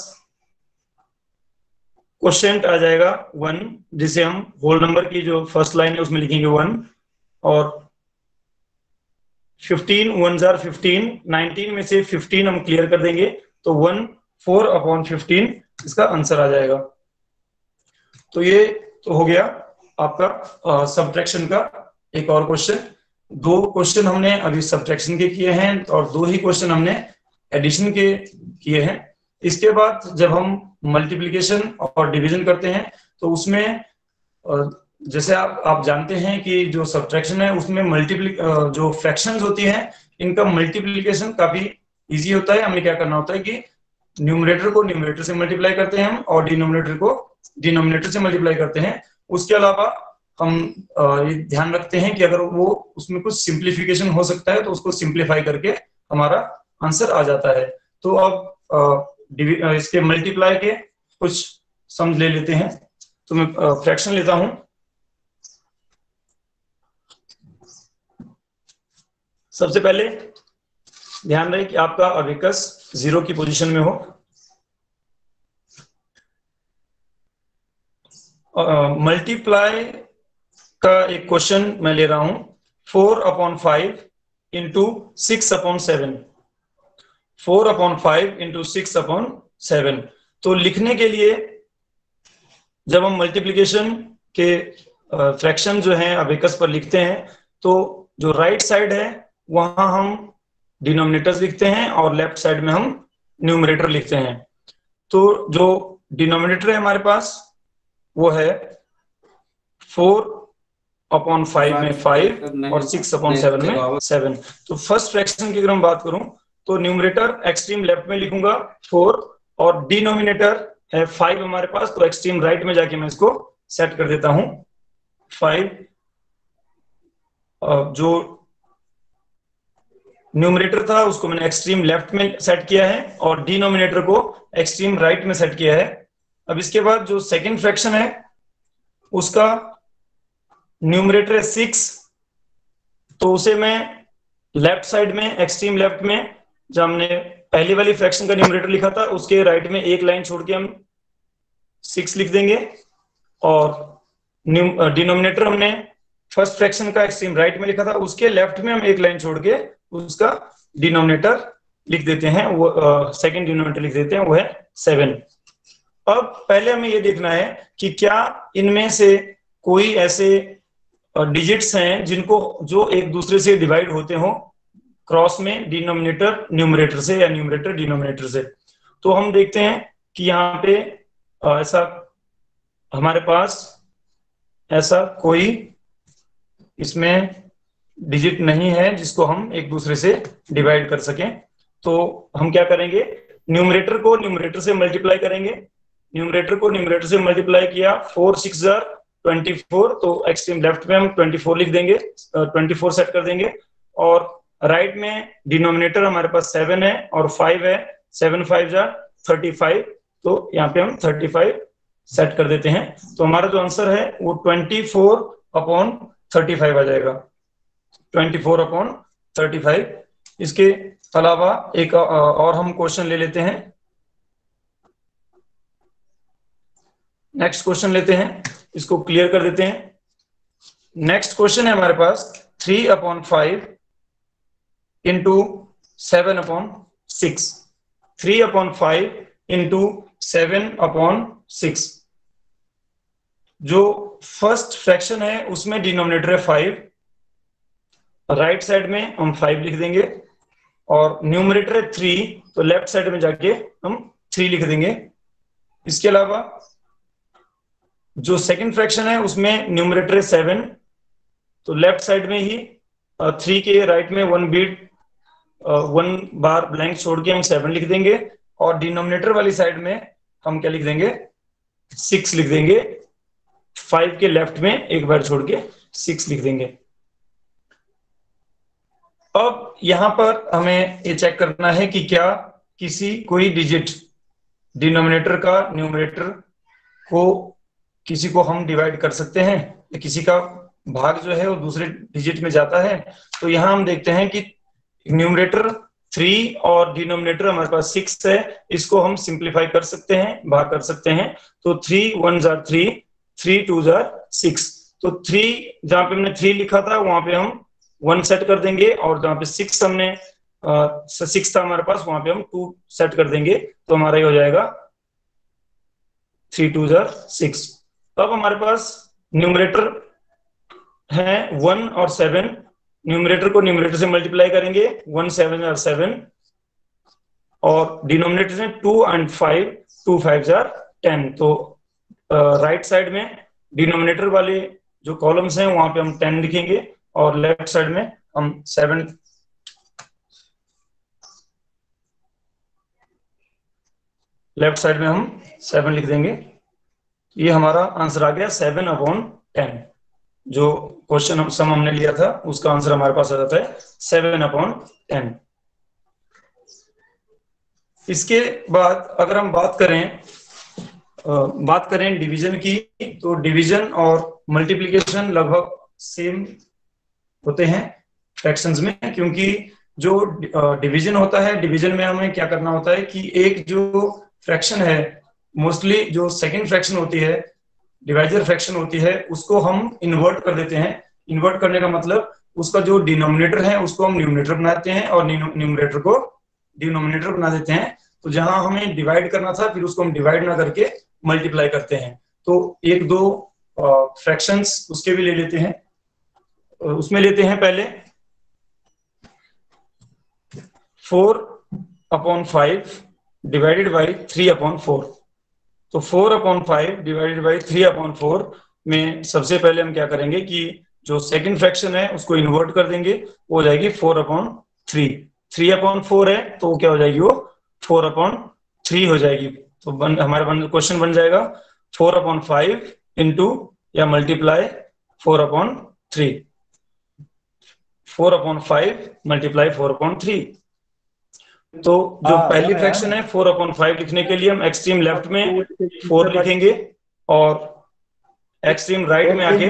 क्वेश्चन आ जाएगा वन, जिसे हम होल नंबर की जो फर्स्ट लाइन है उसमें लिखेंगे वन, और फिफ्टीन वन जार फिफ्टीन, नाइनटीन में से फिफ्टीन हम क्लियर कर देंगे, तो वन फोर अपॉन फिफ्टीन इसका आंसर आ जाएगा। तो ये तो हो गया आपका सब्ट्रैक्शन का एक और क्वेश्चन। दो क्वेश्चन हमने अभी सब्ट्रैक्शन के किए हैं और दो ही क्वेश्चन हमने एडिशन के किए हैं। इसके बाद जब हम मल्टीप्लिकेशन और डिवीजन करते हैं तो उसमें जैसे आप आप जानते हैं कि जो सब्ट्रैक्शन है उसमें मल्टीप्ली जो फ्रैक्शंस होती हैं इनका मल्टीप्लिकेशन काफी इजी होता है। हमें क्या करना होता है कि न्यूमरेटर को न्यूमरेटर से मल्टीप्लाई करते हैं हम, और डिनोमिनेटर को डिनोमिनेटर से मल्टीप्लाई करते हैं। उसके अलावा हम ये ध्यान रखते हैं कि अगर वो उसमें कुछ सिंप्लीफिकेशन हो सकता है तो उसको सिंप्लीफाई करके हमारा आंसर आ जाता है। तो अब इसके मल्टीप्लाई के कुछ समझ ले लेते हैं। तो मैं फ्रैक्शन लेता हूं। सबसे पहले ध्यान रहे कि आपका अभिकस जीरो की पोजीशन में हो। मल्टीप्लाई uh, का एक क्वेश्चन मैं ले रहा हूं, four upon five into six upon seven, four upon five into six upon seven. तो लिखने के लिए जब हम मल्टीप्लिकेशन के फ्रैक्शन uh, जो है अभिकस पर लिखते हैं तो जो राइट साइड है वहां हम डिनोमिनेटर्स लिखते हैं और लेफ्ट साइड में हम न्यूमरेटर लिखते हैं। तो जो डिनोमिनेटर है हमारे पास वो है फोर अपॉन फाइव में फाइव और सिक्स अपॉन सेवन में सेवन। तो फर्स्ट फ्रैक्शन की अगर हम बात करूं तो न्यूमरेटर एक्सट्रीम लेफ्ट में लिखूंगा फोर, और डिनोमिनेटर है फाइव हमारे पास, तो एक्सट्रीम राइट में जाके मैं इसको सेट कर देता हूं फाइव। जो न्यूमरेटर था उसको मैंने एक्सट्रीम लेफ्ट में सेट किया है और डिनोमिनेटर को एक्सट्रीम राइट में सेट किया है। अब इसके बाद जो सेकंड फ्रैक्शन है उसका न्यूमरेटर है सिक्स, तो उसे मैं लेफ्ट साइड में एक्सट्रीम लेफ्ट में जब हमने पहली वाली फ्रैक्शन का न्यूमरेटर लिखा था उसके राइट में एक लाइन छोड़ के हम सिक्स लिख देंगे, और डिनोमिनेटर हमने फर्स्ट फ्रैक्शन का एक्सट्रीम राइट में लिखा था उसके लेफ्ट में हम एक लाइन छोड़ के उसका डिनोमिनेटर लिख देते हैं, वो सेकंड डिनोमिनेटर लिख देते हैं, वो है सेवन। अब पहले हमें ये देखना है कि क्या इनमें से कोई ऐसे डिजिट्स हैं जिनको जो एक दूसरे से डिवाइड होते हो क्रॉस में डिनोमिनेटर न्यूमरेटर से या न्यूमरेटर डिनोमिनेटर से। तो हम देखते हैं कि यहाँ पे ऐसा हमारे पास ऐसा कोई इसमें डिजिट नहीं है जिसको हम एक दूसरे से डिवाइड कर सकें। तो हम क्या करेंगे, न्यूमरेटर को न्यूमरेटर से मल्टीप्लाई करेंगे। न्यूमरेटर को न्यूमरेटर से मल्टीप्लाई किया, फोर सिक्स जार ट्वेंटी फोर, तो एक्सट्रीम लेफ्ट में हम ट्वेंटी फोर लिख देंगे, ट्वेंटी फोर सेट कर देंगे, और राइट में डिनोमिनेटर हमारे पास सेवन है और फाइव है, सेवन फाइव जार थर्टी फाइव, तो यहाँ पे हम थर्टी फाइव सेट कर देते हैं। तो हमारा जो आंसर है वो twenty four upon thirty five आ जाएगा, twenty four upon thirty five. इसके अलावा एक और हम क्वेश्चन ले लेते हैं, नेक्स्ट क्वेश्चन लेते हैं, इसको क्लियर कर देते हैं। नेक्स्ट क्वेश्चन है हमारे पास three upon five into seven upon six, three upon five into seven upon six. जो फर्स्ट फ्रैक्शन है उसमें डिनोमिनेटर है फाइव, राइट साइड में हम फाइव लिख देंगे, और न्यूमरेटर है थ्री, तो लेफ्ट साइड में जाके हम थ्री लिख देंगे। इसके अलावा जो सेकंड फ्रैक्शन है उसमें न्यूमरेटर है सेवन, तो लेफ्ट साइड में ही थ्री के राइट में one bead one bar blank छोड़ के हम सेवन लिख देंगे, और डिनोमिनेटर वाली साइड में हम क्या लिख देंगे, सिक्स लिख देंगे। फाइव के लेफ्ट में एक बार छोड़ के सिक्स लिख देंगे। अब यहां पर हमें ये चेक करना है कि क्या किसी कोई डिजिट डिनोमिनेटर का न्यूमरेटर को किसी को हम डिवाइड कर सकते हैं, या किसी का भाग जो है वो दूसरे डिजिट में जाता है। तो यहां हम देखते हैं कि न्यूमरेटर थ्री और डिनोमिनेटर हमारे पास सिक्स है, इसको हम सिंप्लीफाई कर सकते हैं, भाग कर सकते हैं। तो थ्री वन जार थ्री, थ्री टू जार सिक्स। तो थ्री जहां पे हमने थ्री लिखा था वहां पे हम वन सेट कर देंगे, और जहां पे सिक्स हमने सिक्स था हमारे पास वहां पे हम टू सेट कर देंगे, तो हमारा ये हो जाएगा थ्री टू जार सिक्स। अब हमारे पास न्यूमरेटर है वन और सेवन, न्यूमरेटर को न्यूमरेटर से मल्टीप्लाई करेंगे, वन सेवन जार सेवन, और डिनोमिनेटर है two and five, two five जार टेन। तो राइट uh, साइड में डिनोमिनेटर वाले जो कॉलम्स हैं वहां पे हम टेन लिखेंगे, और लेफ्ट साइड में हम सेवन लेफ्ट साइड में हम सेवन लिख देंगे। ये हमारा आंसर आ गया सेवन अपॉन टेन। जो क्वेश्चन सम हमने लिया था उसका आंसर हमारे पास आ जाता है सेवन अपॉन टेन। इसके बाद अगर हम बात करें बात करें डिवीजन की, तो डिवीजन और मल्टीप्लिकेशन लगभग सेम होते हैं फ्रैक्शंस में, क्योंकि जो डिवीजन होता है, डिवीजन में हमें क्या करना होता है कि एक जो फ्रैक्शन है, मोस्टली जो सेकंड फ्रैक्शन होती है, डिवाइजर फ्रैक्शन होती है, उसको हम इन्वर्ट कर देते हैं। इन्वर्ट करने का मतलब उसका जो डिनोमिनेटर है उसको हम न्यूमरेटर बनाते हैं, और न्यूमरेटर को डिनोमिनेटर बना देते हैं। तो जहां हमें डिवाइड करना था फिर उसको हम डिवाइड ना करके मल्टीप्लाई करते हैं। तो एक दो फ्रैक्शंस उसके भी ले लेते हैं। उसमें लेते हैं पहले four upon five divided by three upon four. तो four upon five divided by three upon four में सबसे पहले हम क्या करेंगे कि जो सेकंड फ्रैक्शन है उसको इन्वर्ट कर देंगे, वो हो जाएगी four upon three. Three upon four है तो वो क्या हो जाएगी, वो फोर अपॉन थ्री हो जाएगी। तो बन, हमारा क्वेश्चन बन जाएगा फोर अपॉन फाइव इंटू या multiply four upon three, four upon five multiply four upon three. तो जो पहली फ्रैक्शन है फोर अपॉन फाइव लिखने के लिए हम एक्सट्रीम लेफ्ट में फोर लिखेंगे, और एक्सट्रीम राइट में आके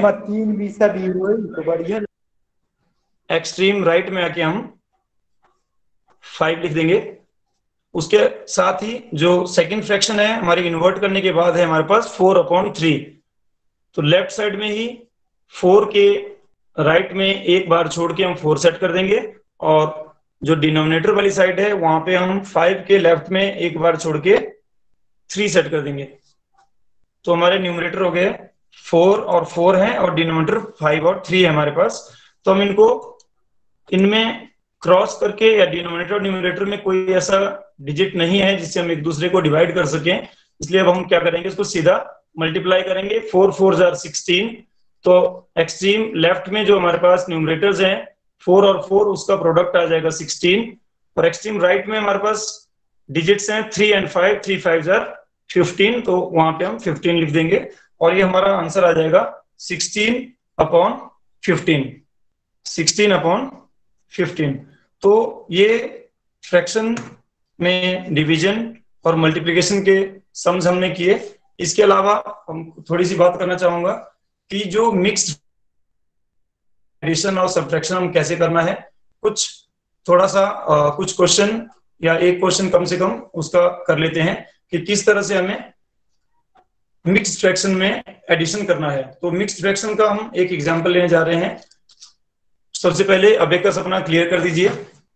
एक्सट्रीम राइट में आके हम फाइव लिख देंगे। उसके साथ ही जो सेकंड फ्रैक्शन है हमारी इन्वर्ट करने के बाद है हमारे पास फोर अपॉन थ्री। तो लेफ्ट साइड में ही फोर के राइट में एक बार छोड़ के हम फोर सेट कर देंगे, और जो डिनोमिनेटर वाली साइड है वहां पे हम फाइव के लेफ्ट में एक बार छोड़ के थ्री सेट कर देंगे। तो हमारे न्यूमरेटर हो गए फोर और फोर है, और डिनोमिनेटर फाइव और थ्री है हमारे पास। तो हम इनको इनमें क्रॉस करके, या डिनोमिनेटर और न्यूमरेटर में कोई ऐसा डिजिट नहीं है जिससे हम एक दूसरे को डिवाइड कर सकें, इसलिए अब हम क्या करेंगे, इसको सीधा मल्टीप्लाई करेंगे। फोर फोर जार सिक्सटीन। तो एक्सट्रीम लेफ्ट में जो हमारे पास न्यूमरेटर्स हैं फोर और फोर, उसका प्रोडक्ट आ जाएगा सिक्सटीन, और एक्सट्रीम राइट में हमारे पास डिजिट्स हैं three and five, three five जार फिफ्टीन, तो वहां पे हम फिफ्टीन लिख देंगे, और ये हमारा आंसर आ जाएगा sixteen upon fifteen, sixteen upon fifteen. तो ये फ्रैक्शन में डिवीजन और मल्टीप्लिकेशन के सम्स हमने किए। इसके अलावा हम थोड़ी सी बात करना चाहूंगा कि जो मिक्स्ड एडिशन और सब्ट्रैक्शन हम कैसे करना है। कुछ थोड़ा सा आ, कुछ क्वेश्चन या एक क्वेश्चन कम से कम उसका कर लेते हैं कि किस तरह से हमें मिक्स्ड फ्रैक्शन में एडिशन करना है। तो मिक्स्ड फ्रैक्शन का हम एक एग्जांपल लेने जा रहे हैं। सबसे पहले अबेकस अपना क्लियर कर दीजिए।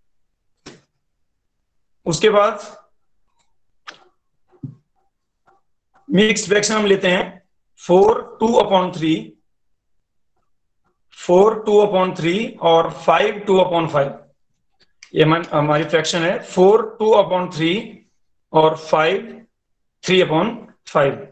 उसके बाद मिक्स्ड फ्रैक्शन हम लेते हैं four two upon three, four two upon three और फाइव टू अपॉन फाइव, ये हमारी फ्रैक्शन है फोर टू अपॉन थ्री और फाइव थ्री अपॉन फाइव।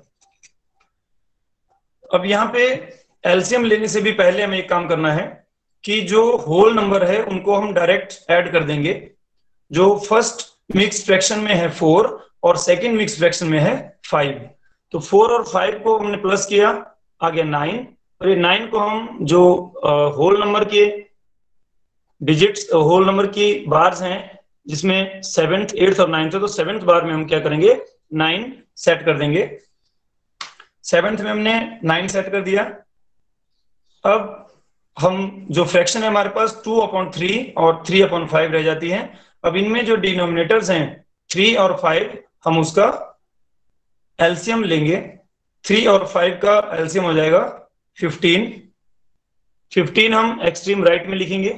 अब यहाँ पे एलसीएम लेने से भी पहले हमें एक काम करना है कि जो होल नंबर है उनको हम डायरेक्ट ऐड कर देंगे। जो फर्स्ट मिक्स फ्रैक्शन में है फोर और सेकंड मिक्स फ्रैक्शन में है फाइव, तो फोर और फाइव को हमने प्लस किया, आ गया नाइन, और ये नाइन को हम जो होल नंबर के डिजिट्स, होल नंबर की बार्स हैं जिसमें सेवेंथ एट्थ और नाइन्थ है, तो सेवेंथ बार में हम क्या करेंगे, नाइन सेट कर देंगे। सेवेंथ में हमने नाइन सेट कर दिया। अब हम जो फ्रैक्शन है हमारे पास टू अपॉन थ्री और थ्री अपॉन फाइव रह जाती है। अब इनमें जो डिनोमिनेटर्स हैं थ्री और फाइव, हम उसका एलसीएम लेंगे। थ्री और फाइव का एलसीएम हो जाएगा फिफ्टीन। फिफ्टीन हम एक्सट्रीम राइट में लिखेंगे।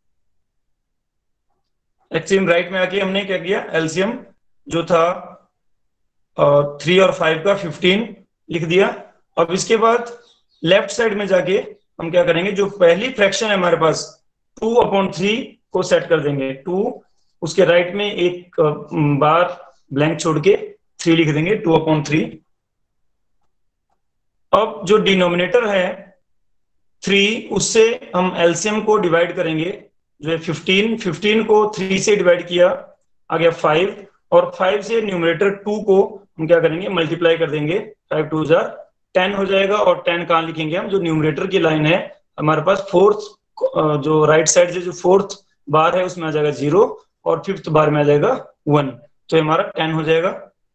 एक्सट्रीम राइट में आके हमने क्या किया, एलसीएम जो था थ्री और फाइव का फिफ्टीन लिख दिया। अब इसके बाद लेफ्ट साइड में जाके हम क्या करेंगे, जो पहली फ्रैक्शन है हमारे पास टू अपॉन थ्री को सेट कर देंगे। टू, उसके राइट में एक बार ब्लैंक छोड़ के थ्री लिख देंगे, टू अपॉन थ्री। अब जो डिनोमिनेटर है थ्री, उससे हम एलसीएम को डिवाइड करेंगे, जो है फिफ्टीन। फिफ्टीन को थ्री से डिवाइड किया, आ गया फाइव, और फाइव से न्यूमरेटर टू को हम क्या करेंगे, मल्टीप्लाई कर देंगे। फाइव टू जार टेन हो जाएगा, और टेन कहाँ लिखेंगे हम, जो न्यूमरेटर की लाइन है हमारे पास फोर्थ, जो राइट साइड से जो फोर्थ बार है उसमें आ जाएगा जीरो, और फिफ्थ बार में आ जाएगा वन, तो हमारा टेन हो जाएगा।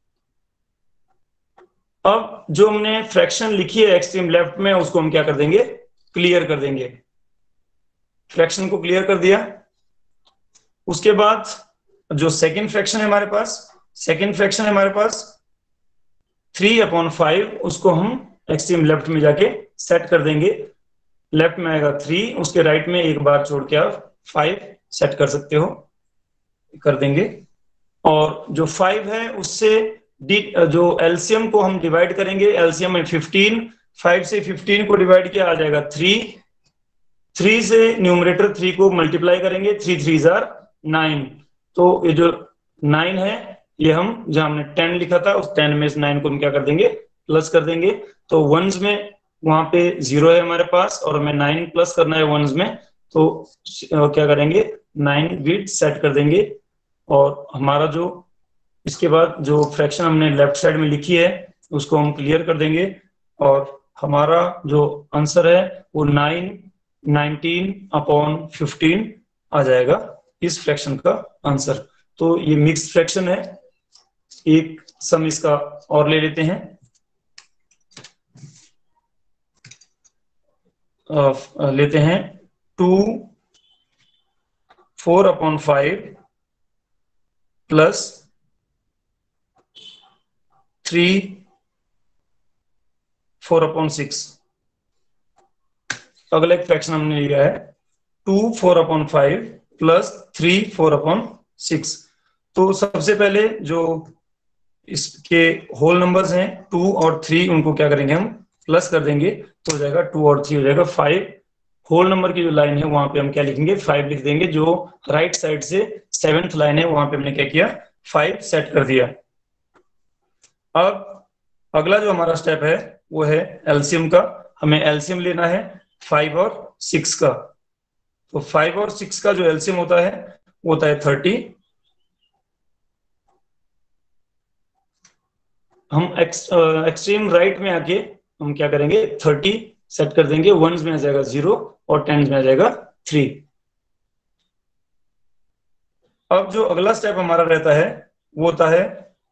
अब जो हमने फ्रैक्शन लिखी है एक्सट्रीम लेफ्ट में, उसको हम क्या कर देंगे, क्लियर कर देंगे। फ्रैक्शन को क्लियर कर दिया। उसके बाद जो सेकेंड फ्रैक्शन है हमारे पास, सेकेंड फ्रैक्शन है हमारे पास थ्री अपॉन फाइव, उसको हम एक्सट्रीम लेफ्ट में जाके सेट कर देंगे। लेफ्ट में आएगा थ्री, उसके राइट में एक बार छोड़ के आप फाइव सेट कर सकते हो, कर देंगे। और जो फाइव है उससे डी, जो एलसीएम को हम डिवाइड करेंगे, एलसीएम में फिफ्टीन, फाइव से फिफ्टीन को डिवाइड किया आ जाएगा थ्री। थ्री से न्यूमरेटर थ्री को मल्टीप्लाई करेंगे, थ्री थ्री जार नाइन, तो ये जो नाइन है ये हम जहां हमने टेन लिखा था उस टेन में इस नाइन को हम क्या कर देंगे, प्लस कर देंगे। तो वंस में वहां पे जीरो है हमारे पास और हमें नाइन प्लस करना है वंस में, तो क्या करेंगे, नाइन बिट सेट कर देंगे। और हमारा जो इसके बाद जो फ्रैक्शन हमने लेफ्ट साइड में लिखी है उसको हम क्लियर कर देंगे, और हमारा जो आंसर है वो नाइन नाइनटीन अपॉन फिफ्टीन आ जाएगा इस फ्रैक्शन का आंसर। तो ये मिक्स फ्रैक्शन है। एक सम इसका और ले लेते हैं। आ, लेते हैं two four upon five plus three four upon six. अगला एक फ्रैक्शन हमने लिया है two four upon five plus three four upon six. तो सबसे पहले जो इसके होल नंबर्स हैं टू और थ्री, उनको क्या करेंगे, हम प्लस कर देंगे, तो हो जाएगा टू और थ्री हो जाएगा फाइव। होल नंबर की जो लाइन है वहां पे हम क्या लिखेंगे, फाइव लिख देंगे। जो राइट साइड से सेवेंथ लाइन है वहां पे हमने क्या किया, फाइव सेट कर दिया। अब अगला जो हमारा स्टेप है वो है एलसीएम का। हमें एलसीएम लेना है फाइव और सिक्स का। तो फाइव और सिक्स का जो एलसीएम होता है वो होता है थर्टी। हम एक्सट्रीम राइट में आके हम क्या करेंगे, थर्टी सेट कर देंगे। वंस में आ जाएगा जीरो और टेंस में आ जाएगा थ्री। अब जो अगला स्टेप हमारा रहता है वो होता है,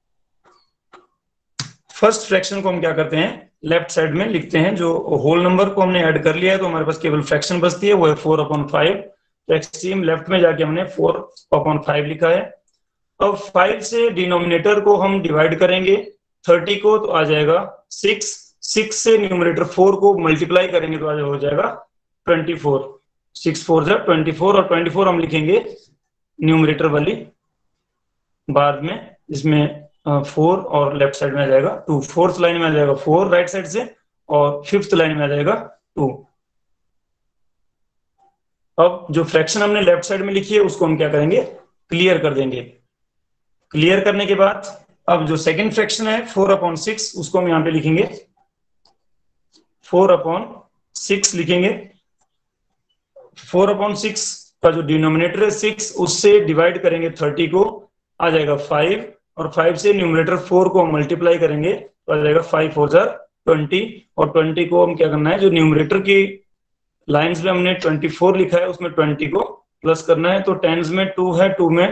फर्स्ट फ्रैक्शन को हम क्या करते हैं, लेफ्ट साइड में लिखते हैं। जो होल नंबर को हमने ऐड कर लिया है तो हमारे पास केवल फ्रैक्शन बचती है, वो है फोर अपॉन फाइव। तो एक्सट्रीम लेफ्ट में जाके हमने फोर अपॉन फाइव लिखा है। अब फाइव से डिनोमिनेटर को हम डिवाइड करेंगे थर्टी को, तो आ जाएगा सिक्स। सिक्स से न्यूमरेटर फोर को मल्टीप्लाई करेंगे तो आ हो जाएगा ट्वेंटी फोर। सिक्स फोर जा ट्वेंटी फोर, और ट्वेंटी फोर हम लिखेंगे न्यूमरेटर वाली बाद में, जिसमें फोर और लेफ्ट साइड में आ जाएगा टू। फोर्थ लाइन में आ जाएगा फोर राइट साइड से, और फिफ्थ लाइन में आ जाएगा टू। अब जो फ्रैक्शन हमने लेफ्ट साइड में लिखी है उसको हम क्या करेंगे, क्लियर कर देंगे। क्लियर करने के बाद अब जो सेकंड फ्रैक्शन है फोर अपॉन सिक्स, उसको हम यहाँ पे लिखेंगे फोर अपॉन सिक्स लिखेंगे। फोर अपॉन सिक्स का जो डिनोमिनेटर है सिक्स, उससे डिवाइड करेंगे थर्टी को, आ जाएगा फाइव, और फाइव से न्यूमरेटर फोर को मल्टीप्लाई करेंगे तो आ जाएगा फाइव फोर जार ट्वेंटी, और ट्वेंटी को हम क्या करना है, जो न्यूमरेटर की लाइंस में हमने ट्वेंटी फोर लिखा है उसमें ट्वेंटी को प्लस करना है। तो टेंस में टू है, टू में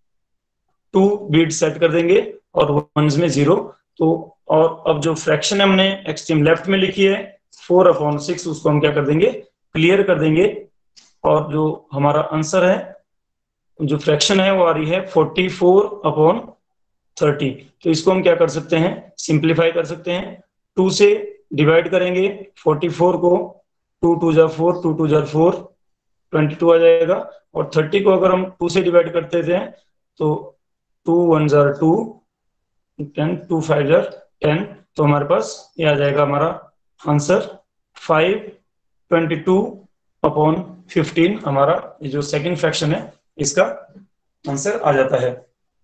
टू बीट सेट कर देंगे और वंस में जीरो। तो और अब जो फ्रैक्शन हमने एक्सट्रीम लेफ्ट में लिखी है फोर अपॉन सिक्स, उसको हम क्या कर देंगे, क्लियर कर देंगे। और जो हमारा आंसर है, जो फ्रैक्शन है वो आ रही है फोर्टी फोर अपॉन थर्टी। तो इसको हम क्या कर सकते हैं, सिंप्लीफाई कर सकते हैं। टू से डिवाइड करेंगे फोर्टी फोर को, टू टू जा फोर, टू टू जा फोर, ट्वेंटी टू आ जाएगा। और थर्टी को अगर हम टू से डिवाइड करते थे तो टू वन जार टू, टेन, टू फाइव जार टेन, तो हमारे पास ये आ जाएगा हमारा answer five twenty two upon fifteen. हमारा ये जो सेकंड फ्रैक्शन है इसका आंसर आ जाता है।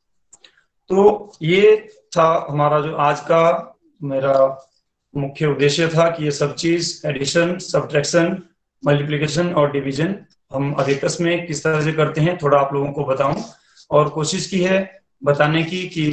तो ये था हमारा जो आज का मेरा मुख्य उद्देश्य था कि ये सब चीज एडिशन, सब्ट्रैक्शन, मल्टीप्लिकेशन और डिवीजन हम अबेकस में किस तरह से करते हैं थोड़ा आप लोगों को बताऊं, और कोशिश की है बताने की कि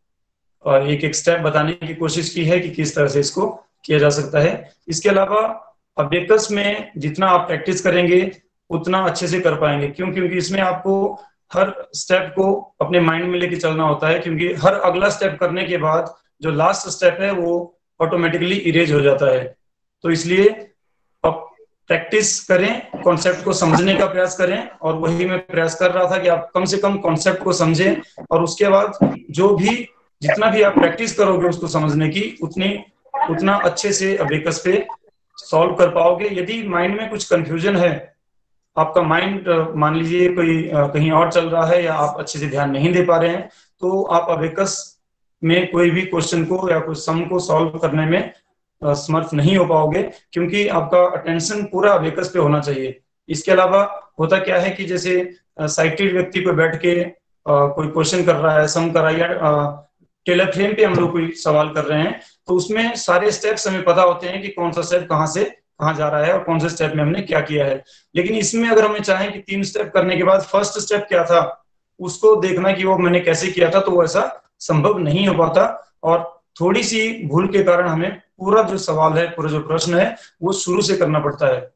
और एक एक स्टेप बताने की कोशिश की है कि किस तरह से इसको किया जा सकता है। इसके अलावा अबेकस में जितना आप प्रैक्टिस करेंगे उतना अच्छे से कर पाएंगे। क्यों? क्योंकि इसमें आपको हर स्टेप को अपने माइंड में लेके चलना होता है, क्योंकि हर अगला स्टेप करने के बाद जो लास्ट स्टेप है वो ऑटोमेटिकली इरेज हो जाता है। तो इसलिए अब प्रैक्टिस करें, कॉन्सेप्ट को समझने का प्रयास करें, और वही मैं प्रयास कर रहा था कि आप कम से कम कॉन्सेप्ट को समझें, और उसके बाद जो भी जितना भी आप प्रैक्टिस करोगे उसको समझने की, उतनी उतना अच्छे से अबेकस पे सॉल्व कर पाओगे। यदि माइंड में कुछ कंफ्यूजन है, आपका माइंड मान लीजिए कोई कहीं और चल रहा है या आप अच्छे से ध्यान नहीं दे पा रहे हैं, तो आप अबेकस में कोई भी क्वेश्चन को या कोई सम को सॉल्व करने में समर्थ नहीं हो पाओगे, क्योंकि आपका अटेंशन पूरा अबेकस पे होना चाहिए। इसके अलावा होता क्या है कि जैसे साइटेड व्यक्ति को बैठ के आ, कोई क्वेश्चन कर रहा है, सम कर रहा है, या टेलर फ्रेम पे हम लोग कोई सवाल कर रहे हैं, तो उसमें सारे स्टेप्स हमें पता होते हैं कि कौन सा स्टेप कहाँ से कहाँ जा रहा है और कौन से स्टेप में हमने क्या किया है। लेकिन इसमें अगर हमें चाहें कि तीन स्टेप करने के बाद फर्स्ट स्टेप क्या था उसको देखना कि वो मैंने कैसे किया था, तो वो ऐसा संभव नहीं हो पाता, और थोड़ी सी भूल के कारण हमें पूरा जो सवाल है, पूरा जो प्रश्न है वो शुरू से करना पड़ता है।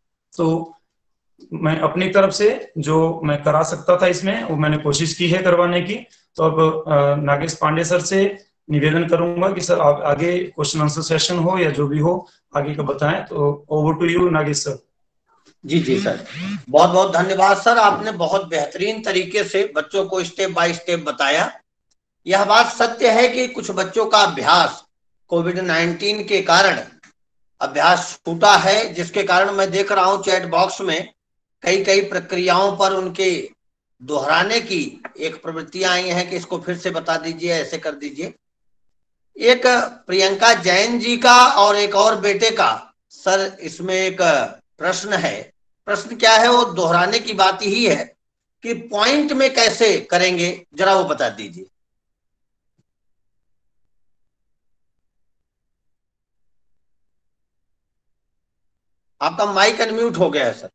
तो मैं अपनी तरफ से जो मैं करा सकता था इसमें वो मैंने कोशिश की है करवाने की। तो अब नागेश पांडे सर से निवेदन करूंगा कि सर आप आगे क्वेश्चन आंसर सेशन हो या जो भी हो आगे का बताएं। तो over to you Nagesh sir. जी जी सर, बहुत बहुत धन्यवाद सर, आपने बहुत बेहतरीन तरीके से बच्चों को स्टेप बाय स्टेप बताया। यह बात सत्य है कि कुछ बच्चों का अभ्यास कोविड नाइन्टीन के कारण अभ्यास छूटा है, जिसके कारण मैं देख रहा हूं चैट बॉक्स में कई कई प्रक्रियाओं पर उनके दोहराने की एक प्रवृत्तियां आई हैं कि इसको फिर से बता दीजिए, ऐसे कर दीजिए। एक प्रियंका जैन जी का और एक और बेटे का सर इसमें एक प्रश्न है। प्रश्न क्या है? वो दोहराने की बात ही है कि पॉइंट में कैसे करेंगे, जरा वो बता दीजिए। आपका माइक अनम्यूट हो गया है सर।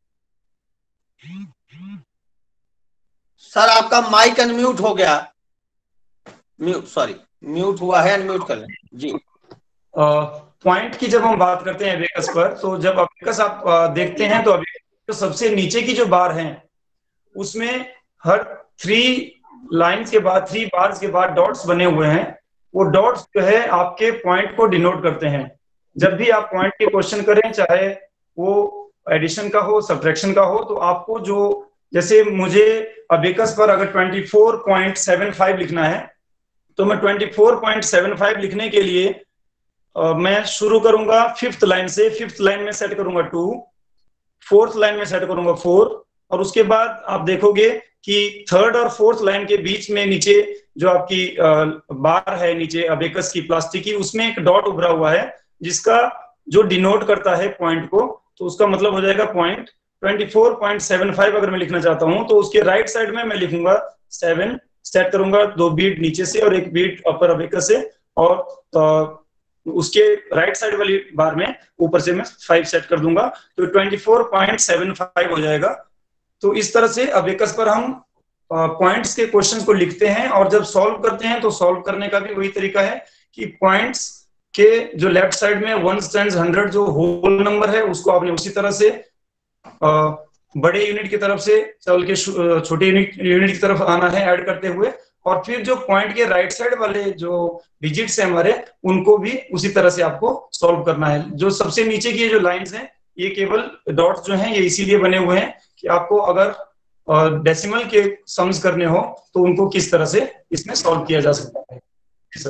सर आपका माइक अनम्यूट हो गया, म्यूट सॉरी म्यूट हुआ है, अनम्यूट कर लें जी। पॉइंट uh, की जब हम बात करते हैं अबेकस पर, तो जब अबेकस आप uh, देखते हैं तो अबेकस तो सबसे नीचे की जो बार है उसमें हर थ्री लाइंस के बाद, थ्री बार्स के बाद डॉट्स बने हुए हैं। वो डॉट्स जो है आपके पॉइंट को डिनोट करते हैं। जब भी आप पॉइंट के क्वेश्चन करें, चाहे वो एडिशन का हो, सब्ट्रैक्शन का हो, तो आपको जो, जैसे मुझे अबेकस पर अगर twenty four point seven five लिखना है तो मैं twenty four point seven five लिखने के लिए uh, मैं शुरू करूंगा फिफ्थ लाइन से। फिफ्थ लाइन में सेट करूंगा टू, फोर्थ लाइन में सेट करूंगा फोर, और उसके बाद आप देखोगे कि थर्ड और फोर्थ लाइन के बीच में नीचे जो आपकी uh, बार है नीचे अबेकस की प्लास्टिक की, उसमें एक डॉट उभरा हुआ है जिसका जो डिनोट करता है पॉइंट को, तो उसका मतलब हो जाएगा point twenty four point seven five अगर मैं लिखना चाहता हूं तो उसके राइट साइड में मैं लिखूंगा सेवन, सेट करूंगा दो बीट नीचे से और एक बीट अपर अबेकस से, और तो उसके राइट साइड वाली बार में ऊपर से मैं फाइव सेट कर दूंगा, तो twenty four point seven five हो जाएगा। तो इस तरह से अबेकस पर हम पॉइंट्स के क्वेश्चंस को लिखते हैं, और जब सॉल्व करते हैं तो सॉल्व करने का भी वही तरीका है कि पॉइंट्स के जो लेफ्ट साइड में वन टेंस हंड्रेड जो होल नंबर है उसको आपने उसी तरह से आ, बड़े यूनिट की तरफ से चल के छोटे यूनिट यूनिट की तरफ आना है ऐड करते हुए, और फिर जो पॉइंट के राइट साइड वाले जो डिजिट्स हैं हमारे उनको भी उसी तरह से आपको सॉल्व करना है। जो सबसे नीचे की जो लाइंस हैं ये केवल डॉट्स जो हैं ये इसीलिए बने हुए हैं कि आपको अगर डेसिमल के सम्स करने हो तो उनको किस तरह से इसमें सॉल्व किया जा सकता है। सर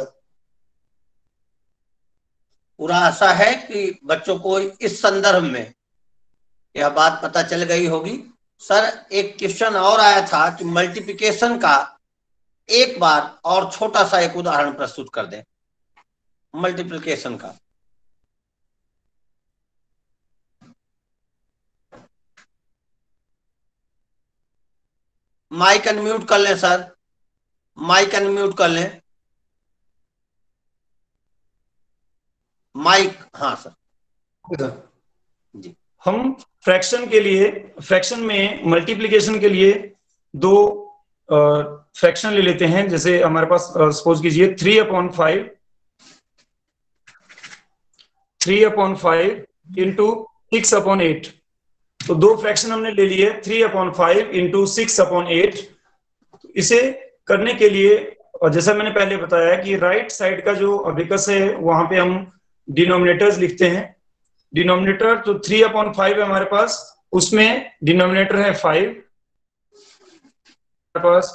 पूरा आशा है कि बच्चों को इस संदर्भ में यह बात पता चल गई होगी। सर एक क्वेश्चन और आया था कि मल्टीप्लिकेशन का एक बार और छोटा सा एक उदाहरण प्रस्तुत कर दें मल्टीप्लिकेशन का। माइक अनम्यूट कर लें सर, माइक अनम्यूट कर लें, माइक। हाँ सर जी। हम फ्रैक्शन के लिए, फ्रैक्शन में मल्टीप्लिकेशन के लिए दो फ्रैक्शन ले लेते हैं। जैसे हमारे पास सपोज कीजिए three upon five three upon five into six upon eight, तो दो फ्रैक्शन हमने ले लिए three upon five into six upon eight. इसे करने के लिए और जैसा मैंने पहले बताया कि राइट साइड का जो अबेकस है वहां पे हम डिनोमिनेटर्स लिखते हैं। डिनोमिनेटर तो थ्री अपॉन फाइव है हमारे पास, उसमें डिनोमिनेटर है फाइव हमारे पास।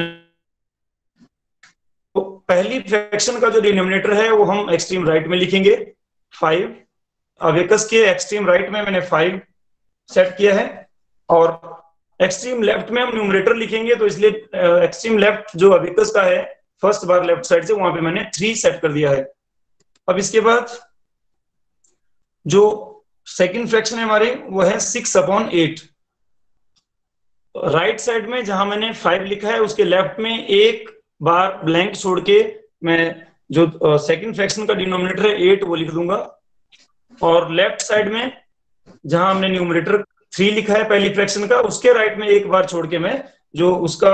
तो पहली फ्रैक्शन का जो डिनोमिनेटर है वो हम एक्सट्रीम राइट में लिखेंगे फाइव, अबेकस के एक्सट्रीम राइट में मैंने फाइव सेट किया है, और एक्सट्रीम लेफ्ट में हम न्यूमरेटर लिखेंगे, तो इसलिए एक्सट्रीम लेफ्ट जो अबेकस का है फर्स्ट बार लेफ्ट साइड से वहां पे मैंने थ्री सेट कर दिया है। अब इसके बाद जो सेकंड फ्रैक्शन है हमारे वो है six upon eight. Right side में जहां मैंने फाइव लिखा है उसके लेफ्ट में एक बार ब्लैंक छोड़ के मैं जो सेकंड फ्रैक्शन का डिनोमिनेटर है एट वो लिख दूंगा, और लेफ्ट साइड में जहां हमने न्यूमरेटर थ्री लिखा है पहली फ्रैक्शन का उसके राइट में एक बार छोड़ के मैं जो उसका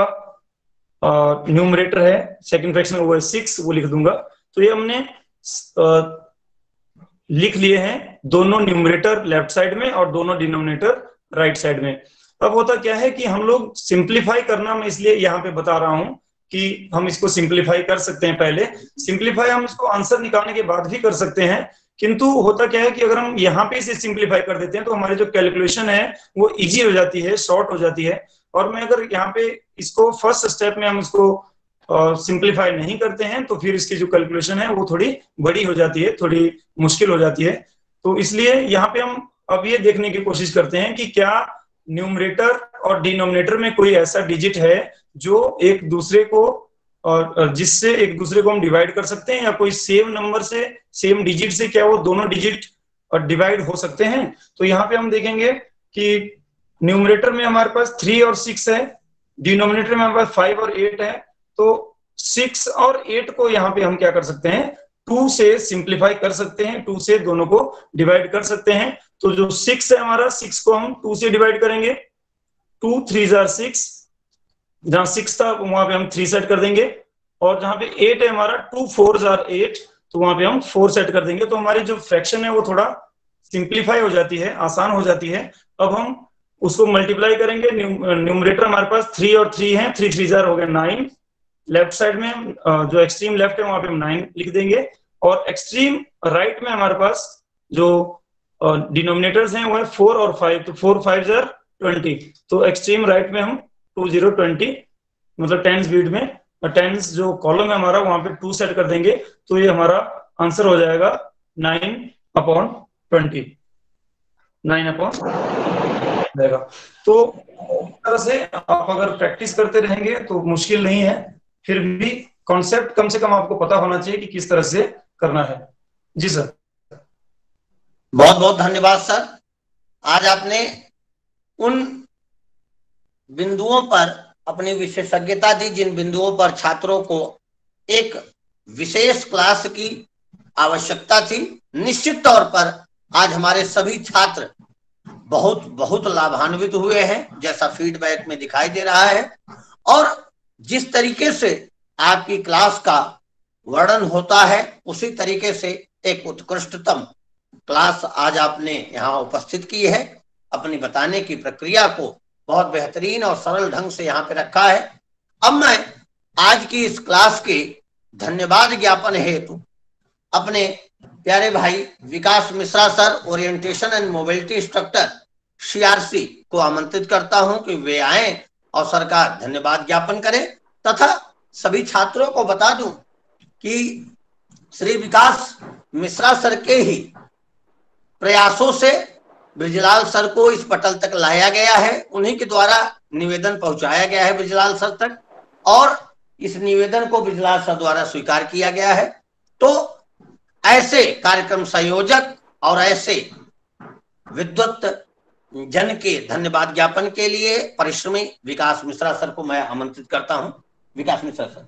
न्यूमरेटर है सेकंड फ्रैक्शन वो है सिक्स वो लिख दूंगा। तो ये हमने आ, लिख लिए हैं दोनों न्यूमरेटर लेफ्ट साइड में और दोनों डिनोमिनेटर राइट साइड में। अब होता क्या है कि हम लोग सिंप्लीफाई करना, मैं इसलिए यहाँ पे बता रहा हूं कि हम इसको सिंप्लीफाई कर सकते हैं। पहले सिंप्लीफाई हम इसको आंसर निकालने के बाद भी कर सकते हैं, किंतु होता क्या है कि अगर हम यहाँ पे इसे सिंप्लीफाई कर देते हैं तो हमारी जो कैलकुलेशन है वो इजी हो जाती है, शॉर्ट हो जाती है। और मैं अगर यहाँ पे इसको फर्स्ट स्टेप में हम इसको सिंप्लीफाई नहीं करते हैं तो फिर इसकी जो कैलकुलेशन है वो थोड़ी बड़ी हो जाती है, थोड़ी मुश्किल हो जाती है। तो इसलिए यहाँ पे हम अब ये देखने की कोशिश करते हैं कि क्या न्यूमरेटर और डिनोमिनेटर में कोई ऐसा डिजिट है जो एक दूसरे को और जिससे एक दूसरे को हम डिवाइड कर सकते हैं, या कोई सेम नंबर से सेम डिजिट से क्या वो दोनों डिजिट डिवाइड हो सकते हैं। तो यहाँ पे हम देखेंगे कि न्यूमरेटर में हमारे पास थ्री और सिक्स है, डिनोमिनेटर में हमारे पास फाइव और एट है। तो सिक्स और एट को यहाँ पे हम क्या कर सकते हैं, टू से सिंप्लीफाई कर सकते हैं, टू से दोनों को डिवाइड कर सकते हैं। तो जो सिक्स है हमारा, सिक्स को हम टू से डिवाइड करेंगे, टू थ्री जार सिक्स, जहां सिक्स था वहां पे हम थ्री सेट कर देंगे, और जहां पे एट है हमारा टू फोर जार एट, तो वहां पे हम फोर सेट कर देंगे। तो हमारी जो फ्रैक्शन है वो थोड़ा सिंप्लीफाई हो जाती है, आसान हो जाती है। अब हम उसको मल्टीप्लाई करेंगे, न्यूमरेटर हमारे पास थ्री और थ्री है, थ्री थ्री जार हो गया नाइन, लेफ्ट साइड में जो एक्सट्रीम लेफ्ट है वहां पे हम नाइन लिख देंगे, और एक्सट्रीम राइट में हमारे पास जो डिनोमिनेटर्स हैं वो है फोर और फाइव, तो फोर फाइव जार ट्वेंटी, तो एक्सट्रीम राइट में हम टू जीरो ट्वेंटी मतलब टेंस बीट में टेंस जो कॉलम है हमारा वहां पे टू सेट कर देंगे। तो ये हमारा आंसर हो जाएगा nine upon twenty, nine upon जाएगा। तो इस तरह से आप अगर प्रैक्टिस करते रहेंगे तो मुश्किल नहीं है, फिर भी कॉन्सेप्ट कम से कम आपको पता होना चाहिए कि किस तरह से करना है। जी सर। बहुत बहुत धन्यवाद सर। आज आपने उन बिंदुओं पर अपनी विशेषज्ञता दी जिन बिंदुओं पर छात्रों को एक विशेष क्लास की आवश्यकता थी। निश्चित तौर पर आज हमारे सभी छात्र बहुत बहुत लाभान्वित हुए हैं, जैसा फीडबैक में दिखाई दे रहा है। और जिस तरीके से आपकी क्लास का वर्णन होता है उसी तरीके से एक उत्कृष्टतम क्लास आज आपने यहाँ उपस्थित की है। अपनी बताने की प्रक्रिया को बहुत बेहतरीन और सरल ढंग से यहाँ पे रखा है। अब मैं आज की इस क्लास के धन्यवाद ज्ञापन हेतु अपने प्यारे भाई Vikas Mishra sir, orientation and mobility instructor CRC को आमंत्रित करता हूं कि वे आए और सर का धन्यवाद ज्ञापन करें। तथा सभी छात्रों को बता दूं कि श्री विकास मिश्रा सर के ही प्रयासों से ब्रिजलाल सर को इस पटल तक लाया गया है। उन्हीं के द्वारा निवेदन पहुंचाया गया है ब्रिजलाल सर तक और इस निवेदन को ब्रिजलाल सर द्वारा स्वीकार किया गया है। तो ऐसे कार्यक्रम संयोजक और ऐसे विद्वत जन के धन्यवाद ज्ञापन के लिए परिश्रमी विकास मिश्रा सर को मैं आमंत्रित करता हूं। विकास मिश्रा सर।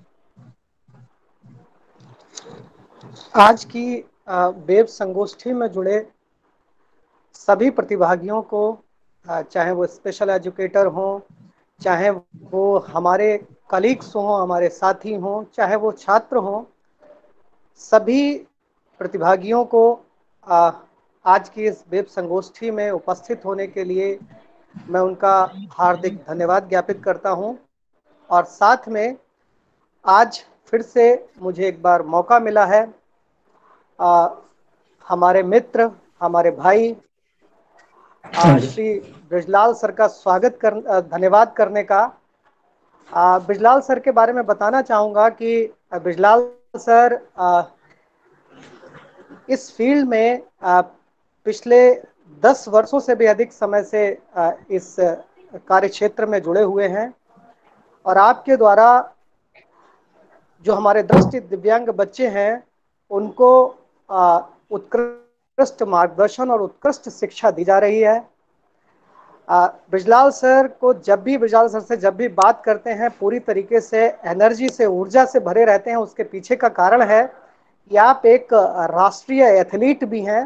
आज की वेब संगोष्ठी में जुड़े सभी प्रतिभागियों को, चाहे वो स्पेशल एजुकेटर हों, चाहे वो हमारे कलीग्स हों, हमारे साथी हों, चाहे वो छात्र हों, सभी प्रतिभागियों को आज की इस वेब संगोष्ठी में उपस्थित होने के लिए मैं उनका हार्दिक धन्यवाद ज्ञापित करता हूं। और साथ में आज फिर से मुझे एक बार मौका मिला है आ, हमारे मित्र, हमारे भाई श्री ब्रिजलाल सर का स्वागत कर धन्यवाद करने का। ब्रिजलाल सर के बारे में बताना चाहूँगा कि ब्रिजलाल सर आ, इस फील्ड में आ, पिछले दस वर्षों से भी अधिक समय से आ, इस कार्य क्षेत्र में जुड़े हुए हैं और आपके द्वारा जो हमारे दृष्टि दिव्यांग बच्चे हैं उनको उत्कृष्ट मार्गदर्शन और उत्कृष्ट शिक्षा दी जा रही है। ब्रिजलाल सर को जब भी ब्रिजलाल सर से जब भी बात करते हैं पूरी तरीके से एनर्जी से, ऊर्जा से भरे रहते हैं। उसके पीछे का कारण है कि आप एक राष्ट्रीय एथलीट भी हैं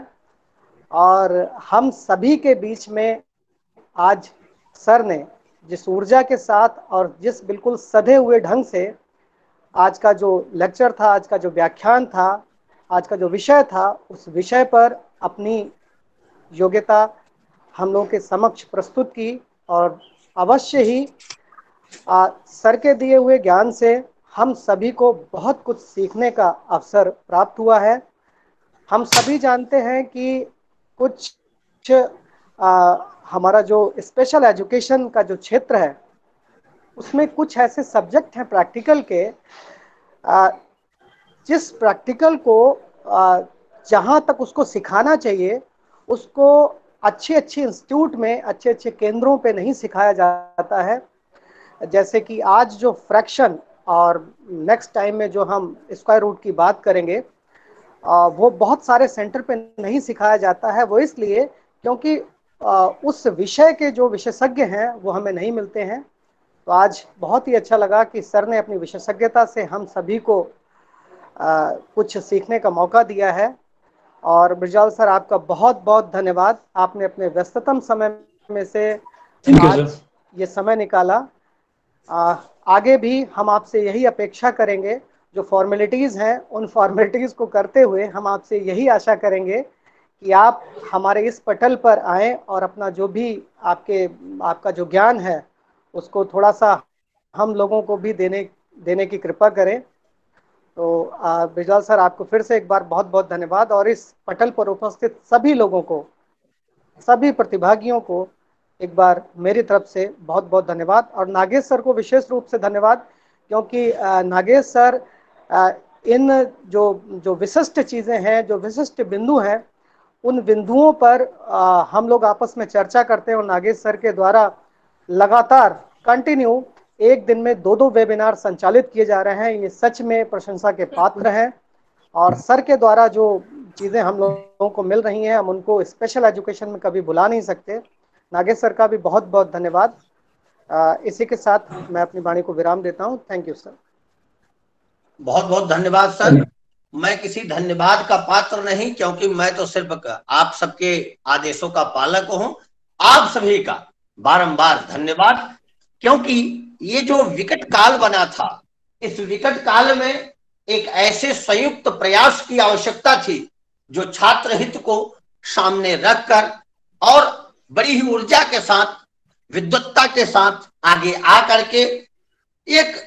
और हम सभी के बीच में आज सर ने जिस ऊर्जा के साथ और जिस बिल्कुल सधे हुए ढंग से आज का जो लेक्चर था, आज का जो व्याख्यान था, आज का जो विषय था, उस विषय पर अपनी योग्यता हम लोगों के समक्ष प्रस्तुत की और अवश्य ही आ, सर के दिए हुए ज्ञान से हम सभी को बहुत कुछ सीखने का अवसर प्राप्त हुआ है। हम सभी जानते हैं कि कुछ आ, हमारा जो स्पेशल एजुकेशन का जो क्षेत्र है उसमें कुछ ऐसे सब्जेक्ट हैं प्रैक्टिकल के, आ, जिस प्रैक्टिकल को जहाँ तक उसको सिखाना चाहिए उसको अच्छे अच्छे इंस्टीट्यूट में, अच्छे अच्छे केंद्रों पे नहीं सिखाया जाता है। जैसे कि आज जो फ्रैक्शन और नेक्स्ट टाइम में जो हम स्क्वायर रूट की बात करेंगे आ, वो बहुत सारे सेंटर पे नहीं सिखाया जाता है। वो इसलिए क्योंकि आ, उस विषय के जो विशेषज्ञ हैं वो हमें नहीं मिलते हैं। तो आज बहुत ही अच्छा लगा कि सर ने अपनी विशेषज्ञता से हम सभी को आ, कुछ सीखने का मौका दिया है। और ब्रिजलाल सर आपका बहुत बहुत धन्यवाद, आपने अपने व्यस्ततम समय में से आज ये समय निकाला। आ, आगे भी हम आपसे यही अपेक्षा करेंगे, जो फॉर्मेलिटीज़ हैं उन फॉर्मेलिटीज़ को करते हुए हम आपसे यही आशा करेंगे कि आप हमारे इस पटल पर आएँ और अपना जो भी आपके आपका जो ज्ञान है उसको थोड़ा सा हम लोगों को भी देने देने की कृपा करें। तो ब्रिजलाल सर आपको फिर से एक बार बहुत बहुत धन्यवाद और इस पटल पर उपस्थित सभी लोगों को, सभी प्रतिभागियों को एक बार मेरी तरफ से बहुत बहुत धन्यवाद। और नागेश सर को विशेष रूप से धन्यवाद, क्योंकि नागेश सर इन जो जो विशिष्ट चीज़ें हैं, जो विशिष्ट बिंदु हैं, उन बिंदुओं पर हम लोग आपस में चर्चा करते हैं और नागेश सर के द्वारा लगातार कंटिन्यू एक दिन में दो दो वेबिनार संचालित किए जा रहे हैं। ये सच में प्रशंसा के पात्र हैं और सर के द्वारा जो चीज़ें हम लोगों को मिल रही हैं, हम उनको स्पेशल एजुकेशन में कभी भुला नहीं सकते। नागेश सर का भी बहुत बहुत धन्यवाद। इसी के साथ मैं अपनी वाणी को विराम देता हूं। Thank you sir. बहुत बहुत धन्यवाद सर। मैं किसी धन्यवाद का पात्र नहीं, क्योंकि मैं तो सिर्फ आप सबके आदेशों का पालक हूं। आप सभी का बारंबार धन्यवाद, क्योंकि ये जो विकट काल बना था, इस विकट काल में एक ऐसे संयुक्त प्रयास की आवश्यकता थी जो छात्र हित को सामने रखकर और बड़ी ही ऊर्जा के साथ, विद्वत्ता के साथ आगे आकर के एक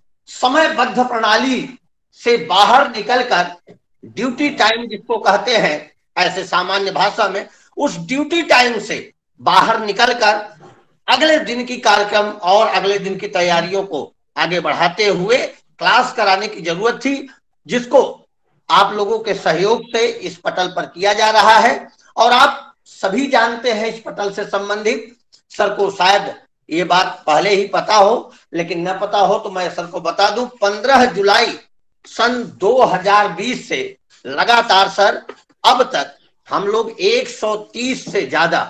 समयबद्ध प्रणाली से बाहर निकलकर ड्यूटी टाइम जिसको कहते हैं ऐसे सामान्य भाषा में, उस ड्यूटी टाइम से बाहर निकलकर अगले दिन की कार्यक्रम और अगले दिन की तैयारियों को आगे बढ़ाते हुए क्लास कराने की जरूरत थी, जिसको आप लोगों के सहयोग से इस पटल पर किया जा रहा है। और आप सभी जानते हैं इस पटल से संबंधित, सर को शायद ये बात पहले ही पता हो, लेकिन न पता हो तो मैं सर को बता दूं, पंद्रह जुलाई सन दो हज़ार बीस से लगातार सर अब तक हम लोग एक सौ तीस से ज्यादा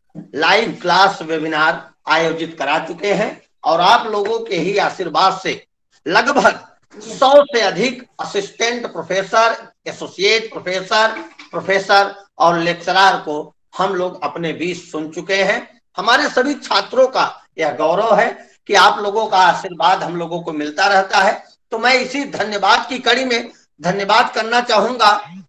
लाइव क्लास वेबिनार आयोजित करा चुके हैं, और आप लोगों के ही आशीर्वाद से लगभग सौ से अधिक assistant professor, associate professor, professor और लेक्चरर को हम लोग अपने बीच सुन चुके हैं। हमारे सभी छात्रों का यह गौरव है कि आप लोगों का आशीर्वाद हम लोगों को मिलता रहता है। तो मैं इसी धन्यवाद की कड़ी में धन्यवाद करना चाहूंगा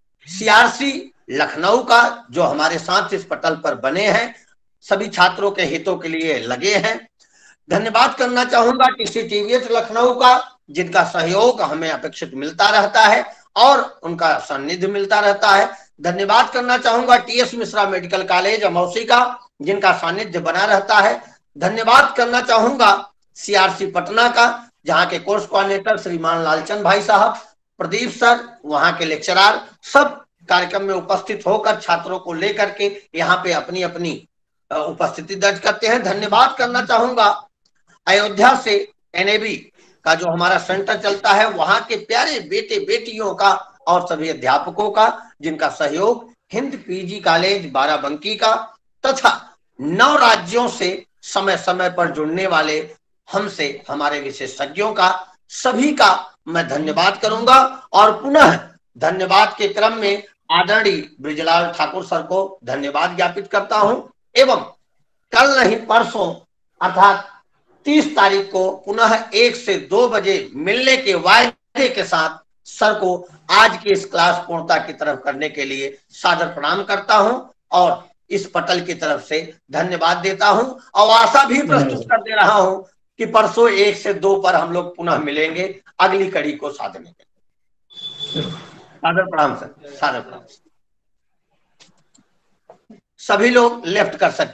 सीआरसी लखनऊ का, जो हमारे साथ इस पटल पर बने हैं, सभी छात्रों के हितों के लिए लगे हैं। धन्यवाद करना चाहूंगा टीसीटीवीएस लखनऊ का, जिनका सहयोग हमें अपेक्षित मिलता रहता है और उनका सानिध्य मिलता रहता है। धन्यवाद करना चाहूंगा TS Mishra medical college Amausi का, जिनका सानिध्य बना रहता है। धन्यवाद करना चाहूंगा सीआरसी पटना का, जहां के कोर्स कोऑर्डिनेटर श्रीमान लालचंद भाई साहब, प्रदीप सर, वहां के लेक्चरर, सब कार्यक्रम में उपस्थित होकर छात्रों को लेकर के यहाँ पे अपनी अपनी उपस्थिति दर्ज करते हैं। धन्यवाद करना चाहूंगा अयोध्या से एनएबी का जो हमारा सेंटर चलता है, वहां के प्यारे बेटे बेटियों का और सभी अध्यापकों का, जिनका सहयोग हिंद पीजी कॉलेज बाराबंकी का तथा नौ राज्यों से समय समय पर जुड़ने वाले हमसे हमारे विशेषज्ञों का, सभी का मैं धन्यवाद करूंगा। और पुनः धन्यवाद के क्रम में आदरणीय ब्रिजलाल ठाकुर सर को धन्यवाद ज्ञापित करता हूं। एवं कल नहीं परसों अर्थात तीस तारीख को पुनः एक से दो बजे मिलने के वायदे के साथ सर को आज की इस क्लास पूर्णता की तरफ करने के लिए सादर प्रणाम करता हूं और इस पटल की तरफ से धन्यवाद देता हूं, और आशा भी प्रस्तुत कर दे रहा हूं कि परसों एक से दो पर हम लोग पुनः मिलेंगे अगली कड़ी को साधने के। सादर प्रणाम सर, सादर प्रणाम। सभी लोग लेफ्ट कर सकते।